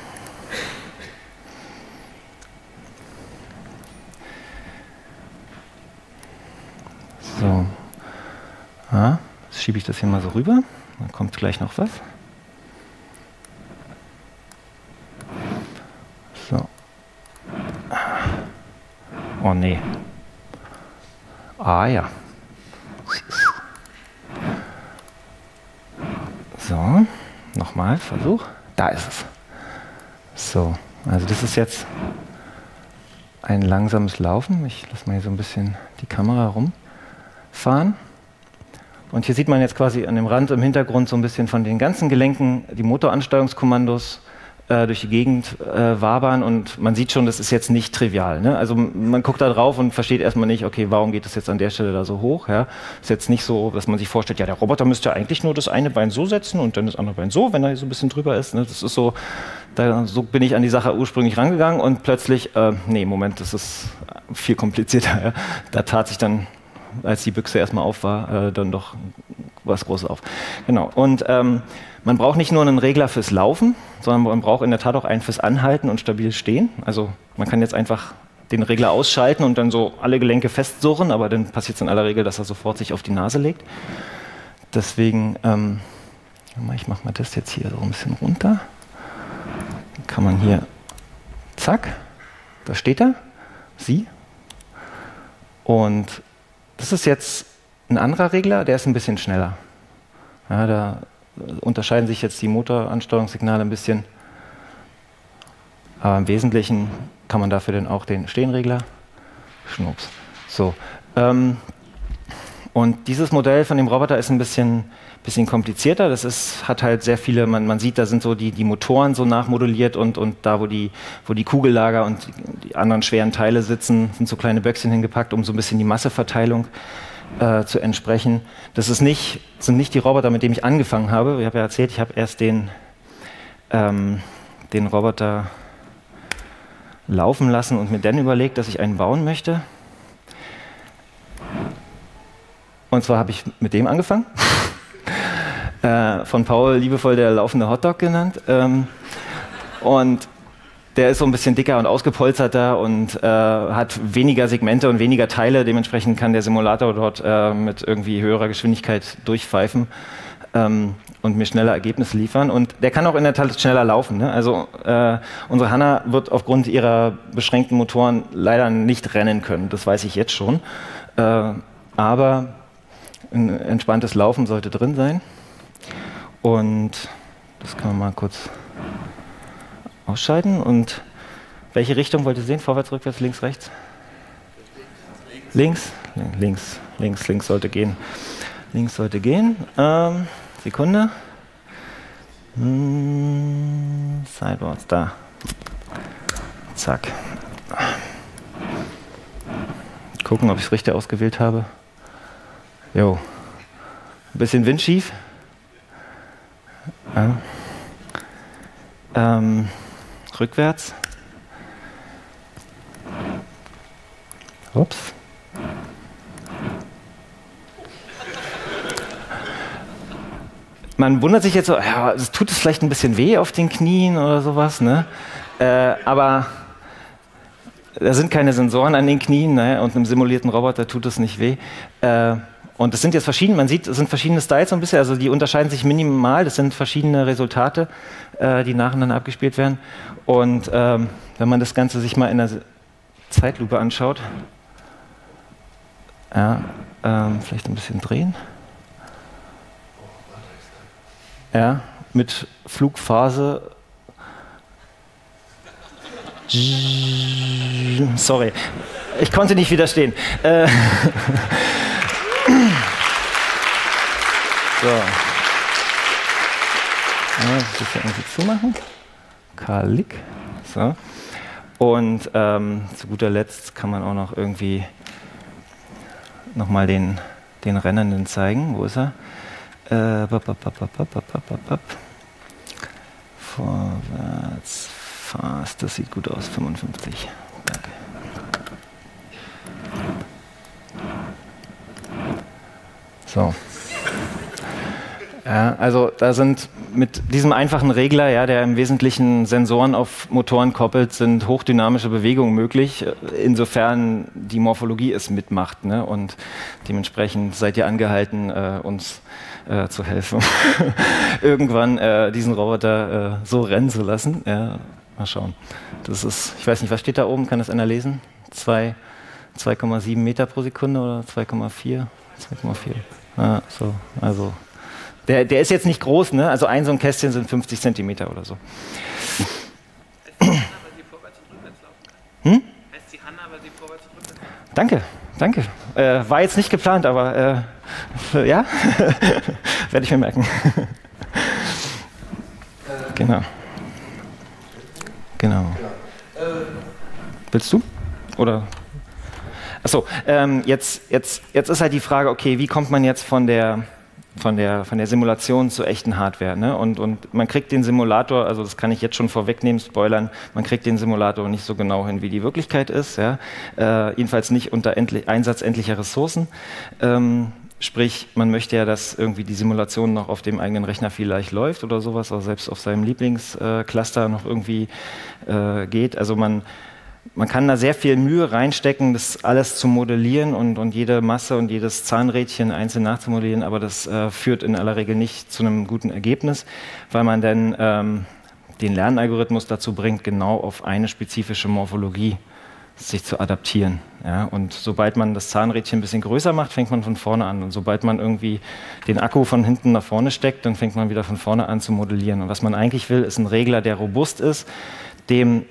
So, ja, jetzt schiebe ich das hier mal so rüber, dann kommt gleich noch was. So. Oh nee. Ah ja. So, nochmal, Versuch. Da ist es. So, also das ist jetzt ein langsames Laufen. Ich lasse mal hier so ein bisschen die Kamera rum. Fahren. Und hier sieht man jetzt quasi an dem Rand im Hintergrund so ein bisschen von den ganzen Gelenken die Motoransteuerungskommandos äh, durch die Gegend äh, wabern und man sieht schon, das ist jetzt nicht trivial. Ne? Also man guckt da drauf und versteht erstmal nicht, okay, warum geht das jetzt an der Stelle da so hoch? Ja? Ist jetzt nicht so, dass man sich vorstellt, ja, der Roboter müsste eigentlich nur das eine Bein so setzen und dann das andere Bein so, wenn er so ein bisschen drüber ist. Ne? Das ist so, Da, so bin ich an die Sache ursprünglich rangegangen und plötzlich, äh, nee, Moment, das ist viel komplizierter. Ja. Da tat sich dann, als die Büchse erstmal auf war, äh, dann doch was Großes auf. Genau. Und ähm, man braucht nicht nur einen Regler fürs Laufen, sondern man braucht in der Tat auch einen fürs Anhalten und stabil stehen. Also man kann jetzt einfach den Regler ausschalten und dann so alle Gelenke festsurren, aber dann passiert es in aller Regel, dass er sofort sich auf die Nase legt. Deswegen, ähm, ich mache mal das jetzt hier so ein bisschen runter. Dann kann man hier, zack, da steht er, sie. Und das ist jetzt ein anderer Regler, der ist ein bisschen schneller. Ja, da unterscheiden sich jetzt die Motoransteuerungssignale ein bisschen. Aber im Wesentlichen kann man dafür dann auch den Stehenregler. Schnups. So. Ähm, und dieses Modell von dem Roboter ist ein bisschen, bisschen komplizierter. Das ist, hat halt sehr viele, man, man sieht, da sind so die, die Motoren so nachmodelliert und, und da, wo die, wo die Kugellager und die, die anderen schweren Teile sitzen, sind so kleine Böckchen hingepackt, um so ein bisschen die Masseverteilung äh, zu entsprechen. Das ist nicht, sind nicht die Roboter, mit denen ich angefangen habe. Ich habe ja erzählt, ich habe erst den, ähm, den Roboter laufen lassen und mir dann überlegt, dass ich einen bauen möchte. Und zwar habe ich mit dem angefangen. äh, von Paul liebevoll der laufende Hotdog genannt. Ähm, und der ist so ein bisschen dicker und ausgepolsterter und äh, hat weniger Segmente und weniger Teile. Dementsprechend kann der Simulator dort äh, mit irgendwie höherer Geschwindigkeit durchpfeifen. Ähm, und mir schneller Ergebnisse liefern. Und der kann auch in der Tat schneller laufen. Ne? Also äh, unsere Hanna wird aufgrund ihrer beschränkten Motoren leider nicht rennen können. Das weiß ich jetzt schon. Äh, aber ein entspanntes Laufen sollte drin sein. Und das kann man mal kurz ausschalten. Und welche Richtung wollt ihr sehen? Vorwärts, rückwärts, links, rechts? Links? Links, links, links sollte gehen. Links sollte gehen. Ähm, Sekunde. Hm, Sideboards, da. Zack. Gucken, ob ich es richtig ausgewählt habe. Jo. Ein bisschen windschief. Ja. Ähm, rückwärts. Ups. Man wundert sich jetzt so, ja, es tut es vielleicht ein bisschen weh auf den Knien oder sowas, ne? Äh, aber da sind keine Sensoren an den Knien, ne? Und einem simulierten Roboter tut es nicht weh. Äh, und es sind jetzt verschiedene, man sieht, es sind verschiedene Styles so ein bisschen, also die unterscheiden sich minimal, das sind verschiedene Resultate, äh, die nacheinander abgespielt werden. Und ähm, wenn man das Ganze sich mal in der Zeitlupe anschaut, ja, ähm, vielleicht ein bisschen drehen. Ja, mit Flugphase. Sorry, ich konnte nicht widerstehen. Äh so. Ja, das ist ja irgendwie zumachen. Kalik. So. Und ähm, zu guter Letzt kann man auch noch irgendwie nochmal den, den Rennenden zeigen. Wo ist er? Äh, bap, bap, bap, bap, bap, bap, bap. Vorwärts, fast, das sieht gut aus, fünfundfünfzig. Danke. So. Ja, also da sind mit diesem einfachen Regler, ja, der im Wesentlichen Sensoren auf Motoren koppelt, sind hochdynamische Bewegungen möglich, insofern die Morphologie es mitmacht. Ne? Und dementsprechend seid ihr angehalten, äh, uns äh, zu helfen, irgendwann äh, diesen Roboter äh, so rennen zu lassen. Ja, mal schauen. Das ist, ich weiß nicht, was steht da oben? Kann das einer lesen? zwei Komma sieben Meter pro Sekunde oder zwei Komma vier? zwei Komma vier. Ah, so, also Der, der ist jetzt nicht groß, ne? Also ein so ein Kästchen sind fünfzig Zentimeter oder so. Heißt die Hanna, weil sie vorwärts und rückwärts laufen kann? Hm? Heißt die Hanna, weil sie vorwärts und rückwärts laufen kann? Danke, danke. Äh, war jetzt nicht geplant, aber äh, ja, werde ich mir merken. Genau. Genau. Willst du? Oder? Achso, ähm, jetzt, jetzt, jetzt ist halt die Frage, okay, wie kommt man jetzt von der von der, von der Simulation zur echten Hardware. Ne? Und, und man kriegt den Simulator, also das kann ich jetzt schon vorwegnehmen, spoilern, man kriegt den Simulator nicht so genau hin, wie die Wirklichkeit ist. Ja? Äh, jedenfalls nicht unter endlich, Einsatz endlicher Ressourcen. Ähm, sprich, man möchte ja, dass irgendwie die Simulation noch auf dem eigenen Rechner vielleicht läuft oder sowas, oder selbst auf seinem Lieblingscluster äh, noch irgendwie äh, geht. Also man Man kann da sehr viel Mühe reinstecken, das alles zu modellieren und, und jede Masse und jedes Zahnrädchen einzeln nachzumodellieren, aber das äh, führt in aller Regel nicht zu einem guten Ergebnis, weil man dann ähm, den Lernalgorithmus dazu bringt, genau auf eine spezifische Morphologie sich zu adaptieren. Ja? Und sobald man das Zahnrädchen ein bisschen größer macht, fängt man von vorne an. Und sobald man irgendwie den Akku von hinten nach vorne steckt, dann fängt man wieder von vorne an zu modellieren. Und was man eigentlich will, ist ein Regler, der robust ist, dem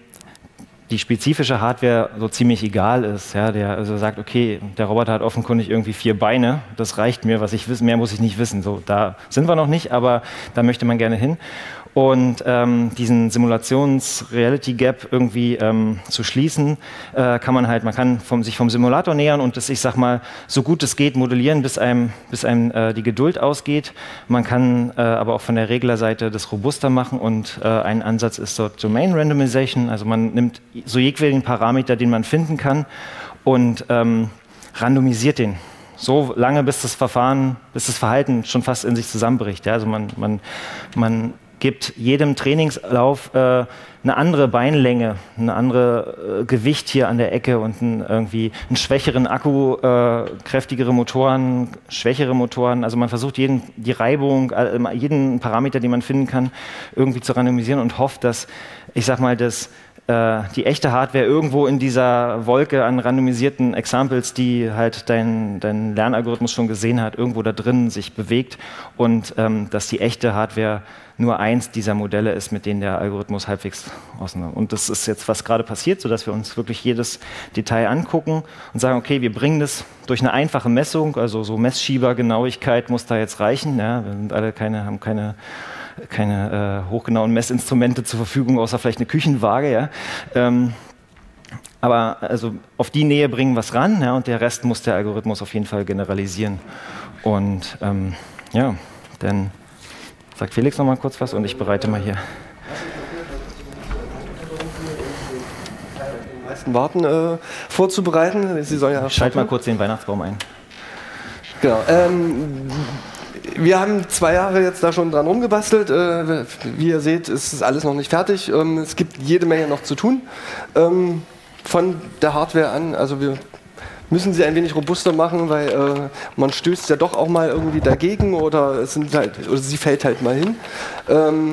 die spezifische Hardware so ziemlich egal ist, ja, der also sagt, okay, der Roboter hat offenkundig irgendwie vier Beine, das reicht mir, was ich wissen, mehr muss ich nicht wissen. So, da sind wir noch nicht, aber da möchte man gerne hin. Und ähm, diesen Simulations-Reality-Gap irgendwie ähm, zu schließen, äh, kann man halt, man kann vom, sich vom Simulator nähern und das, ich sag mal, so gut es geht, modellieren, bis einem, bis einem äh, die Geduld ausgeht. Man kann äh, aber auch von der Reglerseite das robuster machen und äh, ein Ansatz ist dort Domain Randomization, also man nimmt so jedweden Parameter, den man finden kann und ähm, randomisiert den. So lange, bis das Verfahren, bis das Verhalten schon fast in sich zusammenbricht. Ja? Also man, man, man gibt jedem Trainingslauf äh, eine andere Beinlänge, eine andere äh, Gewicht hier an der Ecke und ein, irgendwie einen schwächeren Akku, äh, kräftigere Motoren, schwächere Motoren. Also man versucht jeden, die Reibung, äh, jeden Parameter, den man finden kann, irgendwie zu randomisieren und hofft, dass, ich sag mal, dass die echte Hardware irgendwo in dieser Wolke an randomisierten Examples, die halt dein, dein Lernalgorithmus schon gesehen hat, irgendwo da drin sich bewegt und ähm, dass die echte Hardware nur eins dieser Modelle ist, mit denen der Algorithmus halbwegs auseinander. Und das ist jetzt, was gerade passiert, sodass wir uns wirklich jedes Detail angucken und sagen, okay, wir bringen das durch eine einfache Messung, also so Messschiebergenauigkeit muss da jetzt reichen. Ja, wir sind alle keine, haben keine keine äh, hochgenauen Messinstrumente zur Verfügung, außer vielleicht eine Küchenwaage. Ja. Ähm, aber also auf die Nähe bringen wir es ran, ja, und der Rest muss der Algorithmus auf jeden Fall generalisieren. Und ähm, ja, dann sagt Felix noch mal kurz was und ich bereite mal hier. Die meisten warten äh, vorzubereiten. Sie sollen ja Schalt mal kurz den Weihnachtsbaum ein. Genau. Ähm, Wir haben zwei Jahre jetzt da schon dran rumgebastelt. Äh, wie ihr seht, ist es alles noch nicht fertig. Ähm, es gibt jede Menge noch zu tun. Ähm, von der Hardware an, also wir müssen sie ein wenig robuster machen, weil äh, man stößt ja doch auch mal irgendwie dagegen oder, es sind halt, oder sie fällt halt mal hin. Ähm,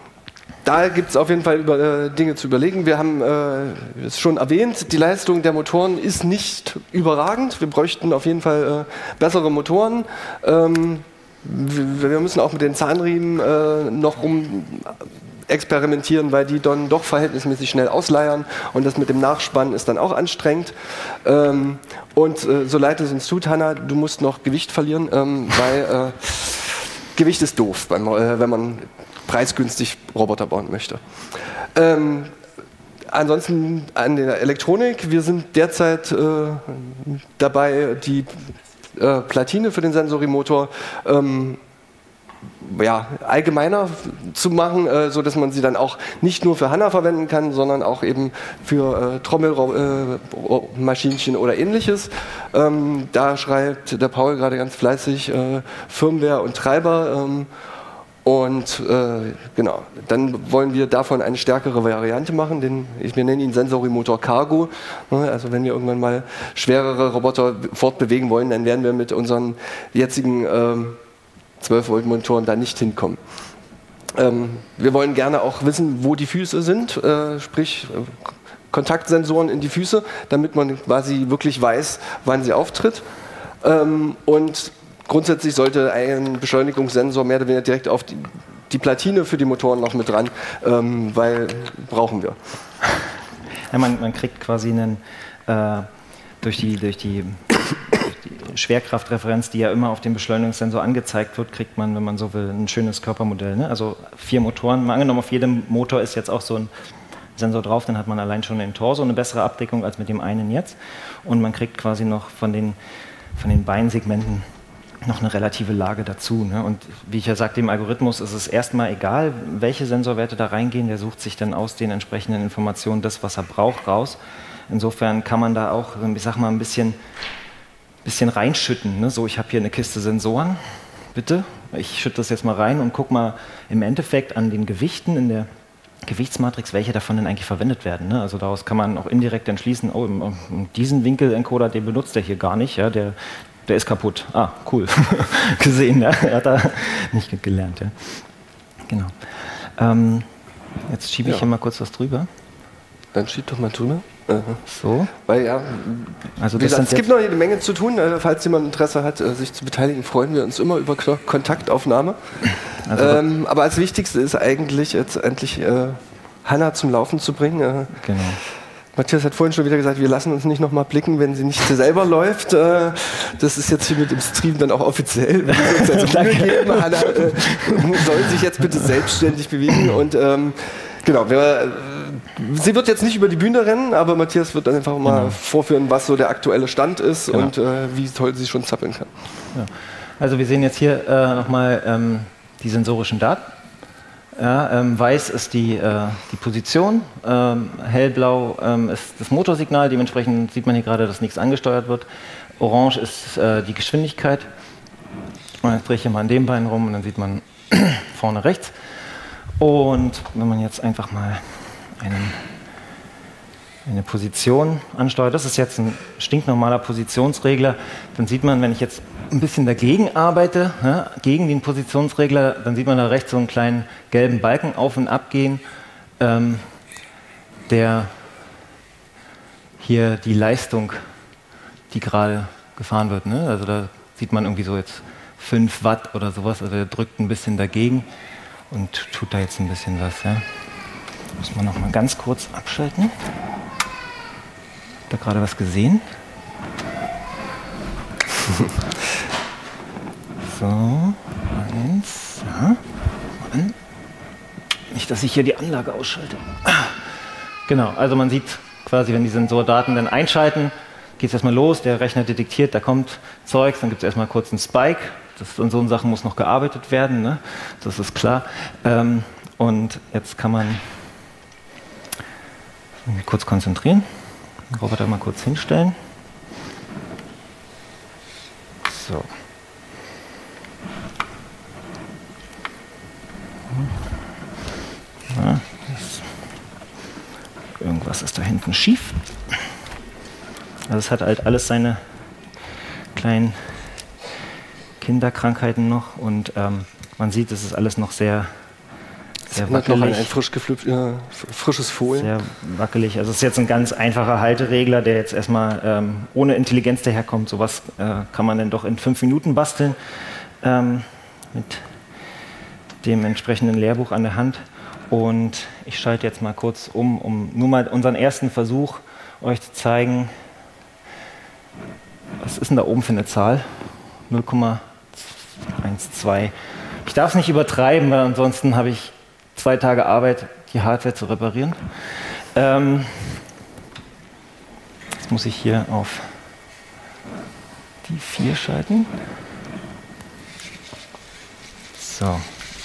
Da gibt es auf jeden Fall über, äh, Dinge zu überlegen. Wir haben äh, es schon erwähnt, die Leistung der Motoren ist nicht überragend. Wir bräuchten auf jeden Fall äh, bessere Motoren. Ähm, wir müssen auch mit den Zahnriemen äh, noch rum experimentieren, weil die dann doch verhältnismäßig schnell ausleiern und das mit dem Nachspannen ist dann auch anstrengend. Ähm, und äh, so leid es uns tut, Hanna, du musst noch Gewicht verlieren, ähm, weil äh, Gewicht ist doof, beim, äh, wenn man preisgünstig Roboter bauen möchte. Ähm, ansonsten an der Elektronik, wir sind derzeit äh, dabei, die äh, Platine für den Sensorimotor ähm, ja, allgemeiner zu machen, äh, so dass man sie dann auch nicht nur für Hanna verwenden kann, sondern auch eben für äh, Trommelmaschinchen äh, oder ähnliches. Ähm, da schreibt der Paul gerade ganz fleißig äh, Firmware und Treiber. Ähm, Und äh, genau, dann wollen wir davon eine stärkere Variante machen, den, wir nennen ihn Sensorimotor Cargo. Also wenn wir irgendwann mal schwerere Roboter fortbewegen wollen, dann werden wir mit unseren jetzigen ähm, zwölf Volt Motoren da nicht hinkommen. Ähm, wir wollen gerne auch wissen, wo die Füße sind, äh, sprich äh, Kontaktsensoren in die Füße, damit man quasi wirklich weiß, wann sie auftritt. Ähm, und grundsätzlich sollte ein Beschleunigungssensor mehr oder weniger direkt auf die, die Platine für die Motoren noch mit dran, ähm, weil brauchen wir. Ja, man, man kriegt quasi einen, äh, durch, die, durch, die, durch die Schwerkraftreferenz, die ja immer auf dem Beschleunigungssensor angezeigt wird, kriegt man, wenn man so will, ein schönes Körpermodell. Ne? Also vier Motoren. Mal angenommen, auf jedem Motor ist jetzt auch so ein Sensor drauf, dann hat man allein schon im Torso eine bessere Abdeckung als mit dem einen jetzt. Und man kriegt quasi noch von den, von den Beinsegmenten noch eine relative Lage dazu. Ne? Und wie ich ja sagte, dem Algorithmus ist es erstmal egal, welche Sensorwerte da reingehen. Der sucht sich dann aus den entsprechenden Informationen das, was er braucht, raus. Insofern kann man da auch, ich sag mal, ein bisschen, bisschen reinschütten. Ne? So, ich habe hier eine Kiste Sensoren, bitte. Ich schütte das jetzt mal rein und gucke mal im Endeffekt an den Gewichten in der Gewichtsmatrix, welche davon denn eigentlich verwendet werden. Ne? Also daraus kann man auch indirekt entschließen, oh, diesen Winkelencoder, den benutzt der hier gar nicht, ja? der, der ist kaputt. Ah, cool, gesehen, ja? Er hat da nicht gelernt. Ja? Genau. Ähm, jetzt schiebe ich ja. hier mal kurz was drüber. Dann schieb doch mal drüber. Aha. So. Weil ja, also wie gesagt, es gibt noch eine Menge zu tun. Falls jemand Interesse hat, sich zu beteiligen, freuen wir uns immer über Kontaktaufnahme. Also ähm, aber als Wichtigste ist eigentlich jetzt endlich äh, Hanna zum Laufen zu bringen. Äh, genau. Matthias hat vorhin schon wieder gesagt, wir lassen uns nicht nochmal blicken, wenn sie nicht selber läuft. Äh, das ist jetzt hier mit dem Stream dann auch offiziell. Wir müssen uns jetzt Mühe geben. Hanna äh, soll sich jetzt bitte selbstständig bewegen und ähm, genau, wir, sie wird jetzt nicht über die Bühne rennen, aber Matthias wird dann einfach mal genau. vorführen, was so der aktuelle Stand ist genau. und äh, wie toll sie schon zappeln kann. Ja. Also wir sehen jetzt hier äh, nochmal ähm, die sensorischen Daten. Ja, ähm, weiß ist die, äh, die Position, ähm, hellblau ähm, ist das Motorsignal, dementsprechend sieht man hier gerade, dass nichts angesteuert wird. Orange ist äh, die Geschwindigkeit. Und jetzt drehe ich hier mal an dem Bein rum und dann sieht man vorne rechts. Und wenn man jetzt einfach mal einen, eine Position ansteuert, das ist jetzt ein stinknormaler Positionsregler, dann sieht man, wenn ich jetzt ein bisschen dagegen arbeite, ja, gegen den Positionsregler, dann sieht man da rechts so einen kleinen gelben Balken auf und ab gehen, ähm, der hier die Leistung, die gerade gefahren wird, ne? Also da sieht man irgendwie so jetzt fünf Watt oder sowas, also der drückt ein bisschen dagegen und tut da jetzt ein bisschen was. Ja. Muss man noch mal ganz kurz abschalten. Habt ihr gerade was gesehen? So, eins, ja. An. Nicht, dass ich hier die Anlage ausschalte. Genau, also man sieht quasi, wenn die Sensordaten dann einschalten, geht es erstmal los, der Rechner detektiert, da kommt Zeugs, dann gibt es erstmal kurz einen Spike. Das, an so einen Sachen muss noch gearbeitet werden, ne? Das ist klar. Ähm, und jetzt kann man kurz konzentrieren, den Roboter mal kurz hinstellen. So. Ja, das, irgendwas ist da hinten schief. Also es hat halt alles seine kleinen Kinderkrankheiten noch und ähm, man sieht, es ist alles noch sehr, sehr wackelig. Noch ein frisch geflüpft, ja, frisches Fohlen. Sehr wackelig. Also es ist jetzt ein ganz einfacher Halteregler, der jetzt erstmal ähm, ohne Intelligenz daherkommt. Sowas äh, kann man dann doch in fünf Minuten basteln ähm, mit dem entsprechenden Lehrbuch an der Hand. Und ich schalte jetzt mal kurz um, um nur mal unseren ersten Versuch euch zu zeigen. Was ist denn da oben für eine Zahl? null Komma zwölf. Ich darf es nicht übertreiben, weil ansonsten habe ich zwei Tage Arbeit, die Hardware zu reparieren. Ähm, jetzt muss ich hier auf die vier schalten. So.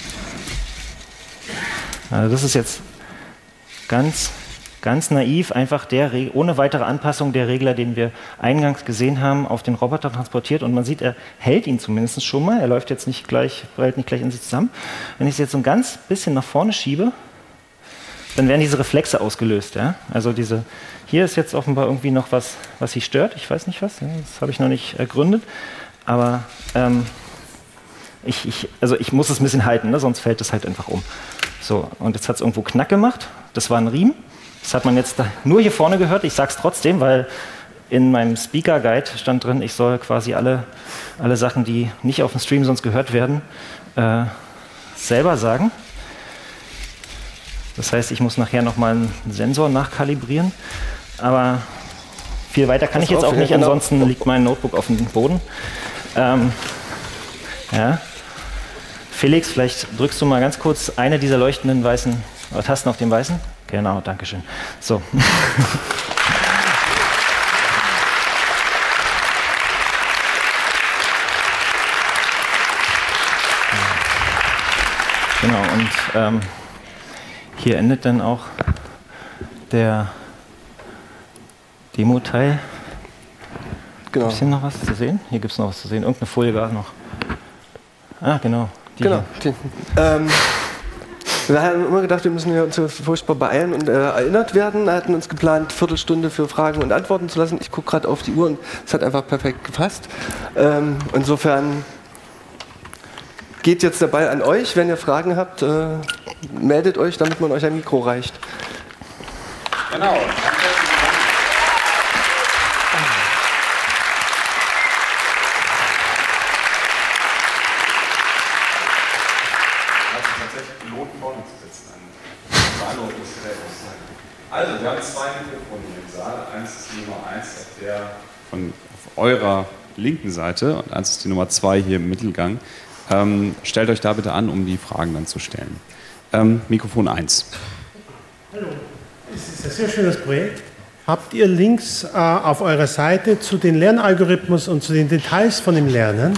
Also das ist jetzt ganz, ganz naiv, einfach der, ohne weitere Anpassung der Regler, den wir eingangs gesehen haben, auf den Roboter transportiert. Und man sieht, er hält ihn zumindest schon mal. Er läuft jetzt nicht gleich, prallt nicht gleich in sich zusammen. Wenn ich es jetzt so ein ganz bisschen nach vorne schiebe, dann werden diese Reflexe ausgelöst. Ja? Also diese, hier ist jetzt offenbar irgendwie noch was, was sie stört. Ich weiß nicht was, ja? Das habe ich noch nicht ergründet. Aber ähm, ich, ich, also ich muss es ein bisschen halten, ne? Sonst fällt es halt einfach um. So, und jetzt hat es irgendwo Knack gemacht. Das war ein Riemen. Das hat man jetzt nur hier vorne gehört. Ich sage es trotzdem, weil in meinem Speaker Guide stand drin, ich soll quasi alle, alle Sachen, die nicht auf dem Stream sonst gehört werden, äh, selber sagen. Das heißt, ich muss nachher nochmal einen Sensor nachkalibrieren. Aber viel weiter kann ich jetzt auch nicht, ansonsten liegt mein Notebook auf dem Boden. Ähm, ja. Felix, vielleicht drückst du mal ganz kurz eine dieser leuchtenden weißen Tasten auf dem weißen. Genau, danke schön. So. Genau, und ähm, hier endet dann auch der Demo-Teil. Genau. Gibt es hier noch was zu sehen? Hier gibt es noch was zu sehen. Irgendeine Folie war noch. Ah, genau. Die Genau. Die, ähm, wir haben immer gedacht, wir müssen uns so furchtbar beeilen und äh, erinnert werden. Wir hatten uns geplant, Viertelstunde für Fragen und Antworten zu lassen. Ich gucke gerade auf die Uhr und es hat einfach perfekt gepasst. Ähm, insofern geht jetzt der Ball an euch. Wenn ihr Fragen habt, äh, meldet euch, damit man euch ein Mikro reicht. Genau. Also, wir haben zwei Mikrofone hier im Saal. Eins ist die Nummer eins auf, der, von, auf eurer linken Seite und eins ist die Nummer zwei hier im Mittelgang. Ähm, stellt euch da bitte an, um die Fragen dann zu stellen. Ähm, Mikrofon eins. Hallo, es ist ein sehr schönes Projekt. Habt ihr Links äh, auf eurer Seite zu den Lernalgorithmus und zu den Details von dem Lernen?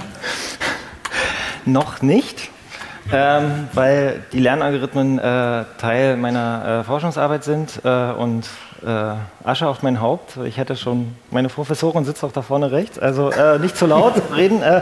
Noch nicht. Ähm, weil die Lernalgorithmen äh, Teil meiner äh, Forschungsarbeit sind äh, und äh, Asche auf mein Haupt. Ich hätte schon, meine Professorin sitzt auch da vorne rechts, also äh, nicht zu laut reden. Äh,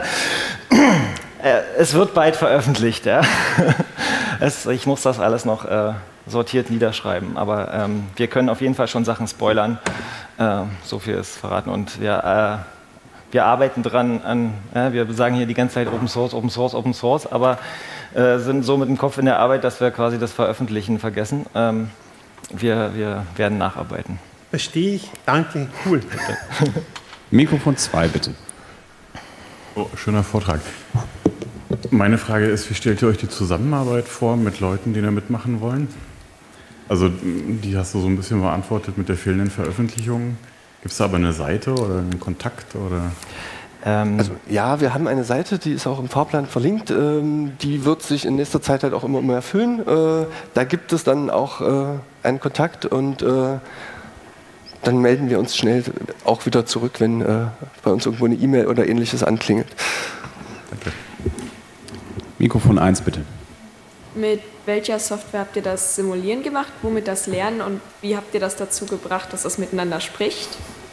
äh, es wird bald veröffentlicht. Ja. es, ich muss das alles noch äh, sortiert niederschreiben, aber ähm, wir können auf jeden Fall schon Sachen spoilern. Äh, so viel ist verraten und wir, äh, wir arbeiten dran an, äh, wir sagen hier die ganze Zeit Open Source, Open Source, Open Source, aber äh, sind so mit dem Kopf in der Arbeit, dass wir quasi das Veröffentlichen vergessen. Ähm, wir, wir werden nacharbeiten. Verstehe ich. Danke. Cool. Mikrofon zwei, bitte. Oh, schöner Vortrag. Meine Frage ist, wie stellt ihr euch die Zusammenarbeit vor mit Leuten, die da mitmachen wollen? Also die hast du so ein bisschen beantwortet mit der fehlenden Veröffentlichung. Gibt es da aber eine Seite oder einen Kontakt? Oder? Also ja, wir haben eine Seite, die ist auch im Fahrplan verlinkt. Ähm, die wird sich in nächster Zeit halt auch immer mehr füllen. Äh, da gibt es dann auch äh, einen Kontakt und äh, dann melden wir uns schnell auch wieder zurück, wenn äh, bei uns irgendwo eine E-Mail oder ähnliches anklingelt. Danke. Mikrofon eins, bitte. Mit welcher Software habt ihr das Simulieren gemacht? Womit das Lernen? Und wie habt ihr das dazu gebracht, dass das miteinander spricht?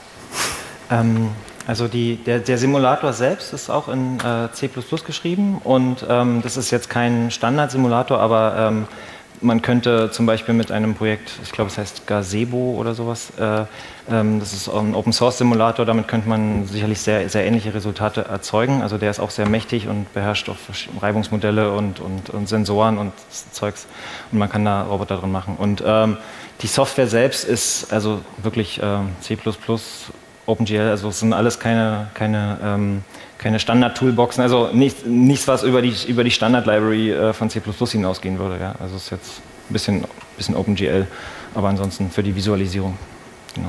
Ähm, also die, der, der Simulator selbst ist auch in äh, C plus plus geschrieben und ähm, das ist jetzt kein Standard-Simulator, aber ähm, man könnte zum Beispiel mit einem Projekt, ich glaube es heißt Gazebo oder sowas, äh, ähm, das ist ein Open-Source-Simulator, damit könnte man sicherlich sehr, sehr ähnliche Resultate erzeugen. Also der ist auch sehr mächtig und beherrscht auch Reibungsmodelle und, und, und Sensoren und Zeugs und man kann da Roboter drin machen. Und ähm, die Software selbst ist also wirklich äh, C plus plus, OpenGL, also es sind alles keine, keine, ähm, keine Standard-Toolboxen, also nicht, nichts, was über die, über die Standard-Library äh, von C plus plus hinausgehen würde. Ja? Also es ist jetzt ein bisschen, bisschen OpenGL, aber ansonsten für die Visualisierung. Genau.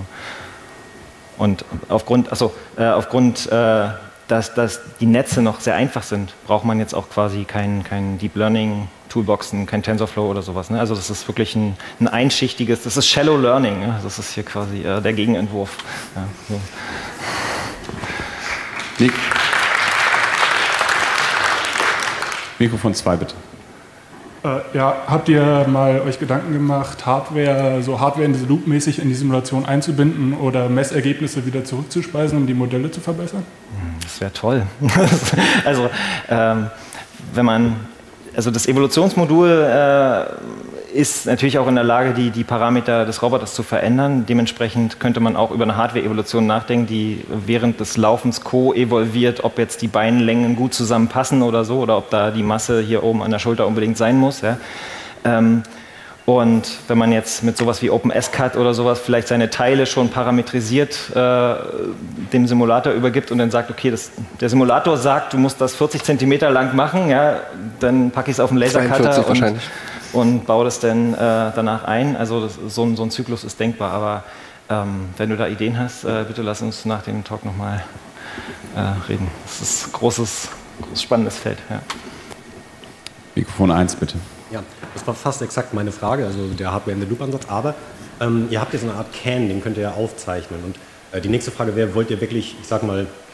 Und aufgrund, also, äh, aufgrund äh, dass, dass die Netze noch sehr einfach sind, braucht man jetzt auch quasi kein, kein Deep Learning Toolboxen, kein TensorFlow oder sowas. Ne? Also das ist wirklich ein, ein einschichtiges, das ist Shallow Learning. Ne? Das ist hier quasi äh, der Gegenentwurf. Ja, so. Mik Mikrofon zwei, bitte. Äh, ja, habt ihr mal euch Gedanken gemacht, Hardware, so Hardware in diese Loop-mäßig in die Simulation einzubinden oder Messergebnisse wieder zurückzuspeisen, um die Modelle zu verbessern? Das wäre toll. also ähm, wenn man Also das Evolutionsmodul äh, ist natürlich auch in der Lage, die, die Parameter des Roboters zu verändern. Dementsprechend könnte man auch über eine Hardware-Evolution nachdenken, die während des Laufens co-evolviert, ob jetzt die Beinlängen gut zusammenpassen oder so, oder ob da die Masse hier oben an der Schulter unbedingt sein muss. Ja. Ähm, und wenn man jetzt mit sowas wie OpenSCAD oder sowas vielleicht seine Teile schon parametrisiert äh, dem Simulator übergibt und dann sagt, okay, das, der Simulator sagt, du musst das vierzig Zentimeter lang machen, ja, dann packe ich es auf den Lasercutter und, und baue das dann äh, danach ein. Also das, so, ein, so ein Zyklus ist denkbar, aber ähm, wenn du da Ideen hast, äh, bitte lass uns nach dem Talk nochmal äh, reden. Das ist ein großes, großes spannendes Feld. Ja. Mikrofon eins, bitte. Ja, das war fast exakt meine Frage, also der Hardware-in-the-Loop-Ansatz, aber ähm, ihr habt jetzt eine Art Can, den könnt ihr ja aufzeichnen und äh, die nächste Frage wäre, wollt ihr wirklich, ich sag mal,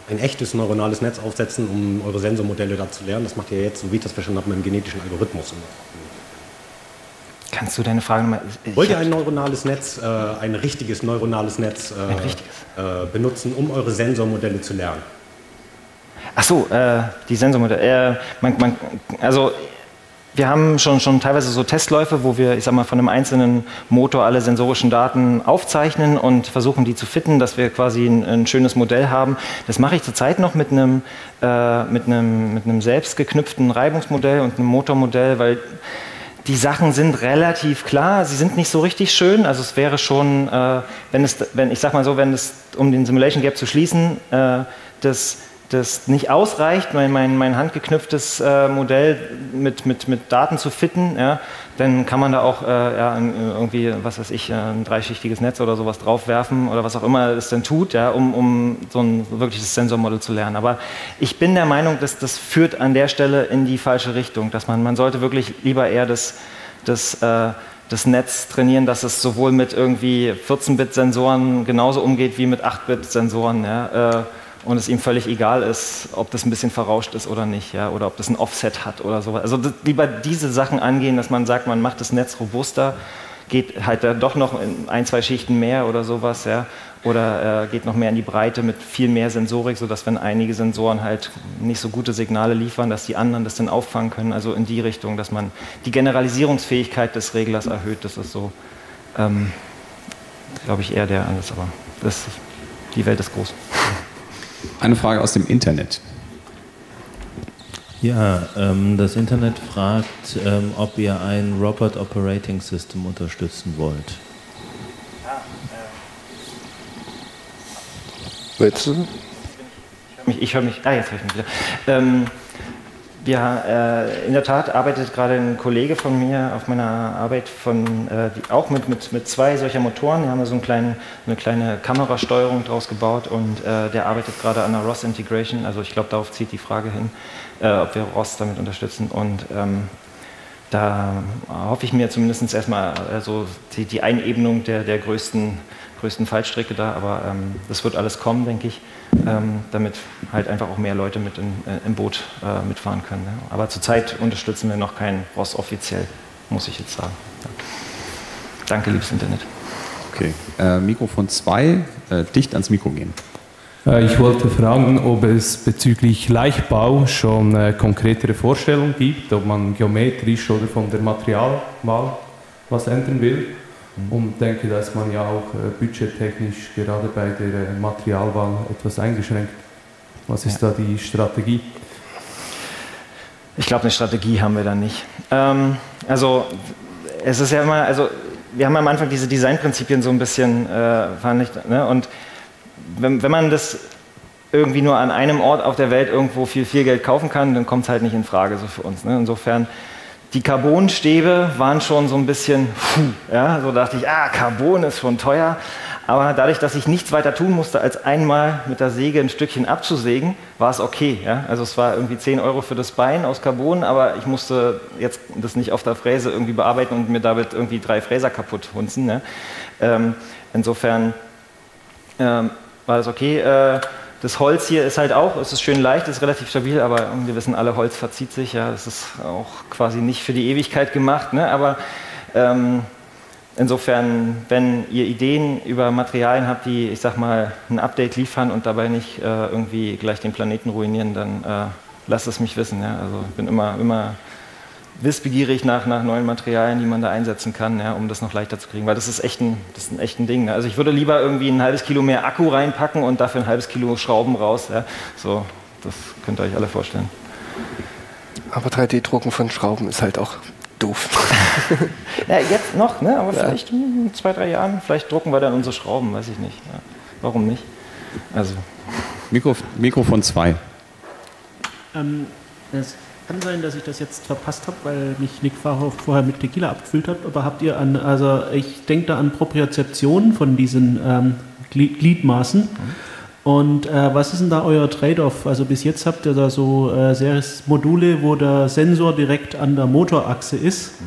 ein echtes neuronales Netz aufsetzen, um eure Sensormodelle da zu lernen. Das macht ihr jetzt, so wie ich das verstanden habe, mit einem genetischen Algorithmus. Kannst du deine Frage nochmal... Wollt ihr ein neuronales Netz, äh, ein richtiges neuronales Netz äh, ein richtiges. Äh, benutzen, um eure Sensormodelle zu lernen? Ach so, äh, die Sensormodelle. Äh, man, man, also wir haben schon, schon teilweise so Testläufe, wo wir, ich sag mal, von einem einzelnen Motor alle sensorischen Daten aufzeichnen und versuchen, die zu fitten, dass wir quasi ein, ein schönes Modell haben. Das mache ich zurzeit noch mit einem, äh, mit einem, mit einem selbst geknüpften Reibungsmodell und einem Motormodell, weil die Sachen sind relativ klar, sie sind nicht so richtig schön. Also es wäre schon, äh, wenn es, wenn ich sag mal so, wenn es, um den Simulation Gap zu schließen, äh, das das nicht ausreicht, mein, mein, mein handgeknüpftes äh, Modell mit, mit, mit Daten zu fitten, ja, dann kann man da auch äh, ja, irgendwie, was weiß ich, ein dreischichtiges Netz oder sowas draufwerfen oder was auch immer es denn tut, ja, um, um so ein wirkliches Sensormodell zu lernen. Aber ich bin der Meinung, dass das führt an der Stelle in die falsche Richtung, dass man, man sollte wirklich lieber eher das, das äh, das Netz trainieren, dass es sowohl mit irgendwie vierzehn Bit Sensoren genauso umgeht wie mit acht Bit Sensoren, ja, äh, und es ihm völlig egal ist, ob das ein bisschen verrauscht ist oder nicht, ja, oder ob das ein Offset hat oder sowas. Also lieber diese Sachen angehen, dass man sagt, man macht das Netz robuster, geht halt da doch noch in ein, zwei Schichten mehr oder sowas, ja, oder äh, geht noch mehr in die Breite mit viel mehr Sensorik, sodass wenn einige Sensoren halt nicht so gute Signale liefern, dass die anderen das dann auffangen können, also in die Richtung, dass man die Generalisierungsfähigkeit des Reglers erhöht, das ist so, ähm, glaube ich, eher der alles, aber das, die Welt ist groß. Eine Frage aus dem Internet. Ja, ähm, das Internet fragt, ähm, ob ihr ein Robot Operating System unterstützen wollt. Willst du? Ich höre mich, ah, jetzt höre ich mich wieder. Ähm, wir, äh, in der Tat arbeitet gerade ein Kollege von mir auf meiner Arbeit von, äh, die, auch mit, mit, mit zwei solcher Motoren. Wir haben so einen kleinen, eine kleine Kamerasteuerung draus gebaut und äh, der arbeitet gerade an der R O S Integration. Also ich glaube, darauf zieht die Frage hin, äh, ob wir R O S damit unterstützen. Und ähm, da hoffe ich mir zumindest erstmal also die, die Einebnung der, der größten, größten Fallstricke da, aber ähm, das wird alles kommen, denke ich. Ähm, damit halt einfach auch mehr Leute mit in, äh, im Boot äh, mitfahren können. Ja. Aber zurzeit unterstützen wir noch kein R O S offiziell, muss ich jetzt sagen. Ja. Danke, liebes Internet. Okay, äh, Mikrofon zwei, äh, dicht ans Mikro gehen. Äh, ich wollte fragen, ob es bezüglich Leichtbau schon äh, konkretere Vorstellungen gibt, ob man geometrisch oder von der Materialwahl was ändern will. Und denke, dass man ja auch äh, budgettechnisch gerade bei der äh, Materialwahl etwas eingeschränkt. Was ist ja da die Strategie? Ich glaube, eine Strategie haben wir da nicht. Ähm, also es ist ja immer, also wir haben am Anfang diese Designprinzipien so ein bisschen äh, vernichtet, ne? Und wenn, wenn man das irgendwie nur an einem Ort auf der Welt irgendwo viel, viel Geld kaufen kann, dann kommt es halt nicht in Frage so für uns. Ne? Insofern die Carbonstäbe waren schon so ein bisschen, puh, ja, so dachte ich, ah, Carbon ist schon teuer. Aber dadurch, dass ich nichts weiter tun musste, als einmal mit der Säge ein Stückchen abzusägen, war es okay. Ja? Also es war irgendwie zehn Euro für das Bein aus Carbon, aber ich musste jetzt das nicht auf der Fräse irgendwie bearbeiten und mir damit irgendwie drei Fräser kaputt hunzen. Ne? Ähm, insofern ähm, war das okay. Äh, Das Holz hier ist halt auch, es ist schön leicht, ist relativ stabil, aber wir wissen alle, Holz verzieht sich, ja, das ist auch quasi nicht für die Ewigkeit gemacht, ne? Aber ähm, insofern, wenn ihr Ideen über Materialien habt, die, ich sag mal, ein Update liefern und dabei nicht äh, irgendwie gleich den Planeten ruinieren, dann äh, lasst es mich wissen, ja? Also ich bin immer, immer wissbegierig nach, nach neuen Materialien, die man da einsetzen kann, ja, um das noch leichter zu kriegen, weil das ist echt ein, das ist ein, echt ein Ding. Ne? Also ich würde lieber irgendwie ein halbes Kilo mehr Akku reinpacken und dafür ein halbes Kilo Schrauben raus. Ja? So, das könnt ihr euch alle vorstellen. Aber drei D Drucken von Schrauben ist halt auch doof. Ja, jetzt noch, ne? Aber ja. Vielleicht in zwei, drei Jahren, vielleicht drucken wir dann unsere Schrauben, weiß ich nicht. Ja. Warum nicht? Also. Mikro, Mikrofon zwei. Ähm, das kann sein, dass ich das jetzt verpasst habe, weil mich Nick vorher mit Tequila abgefüllt hat, aber habt ihr an, also ich denke da an Propriozeption von diesen ähm, Gliedmaßen. Mhm. Und äh, was ist denn da euer Trade-off? Also bis jetzt habt ihr da so äh, Series Module, wo der Sensor direkt an der Motorachse ist. Mhm.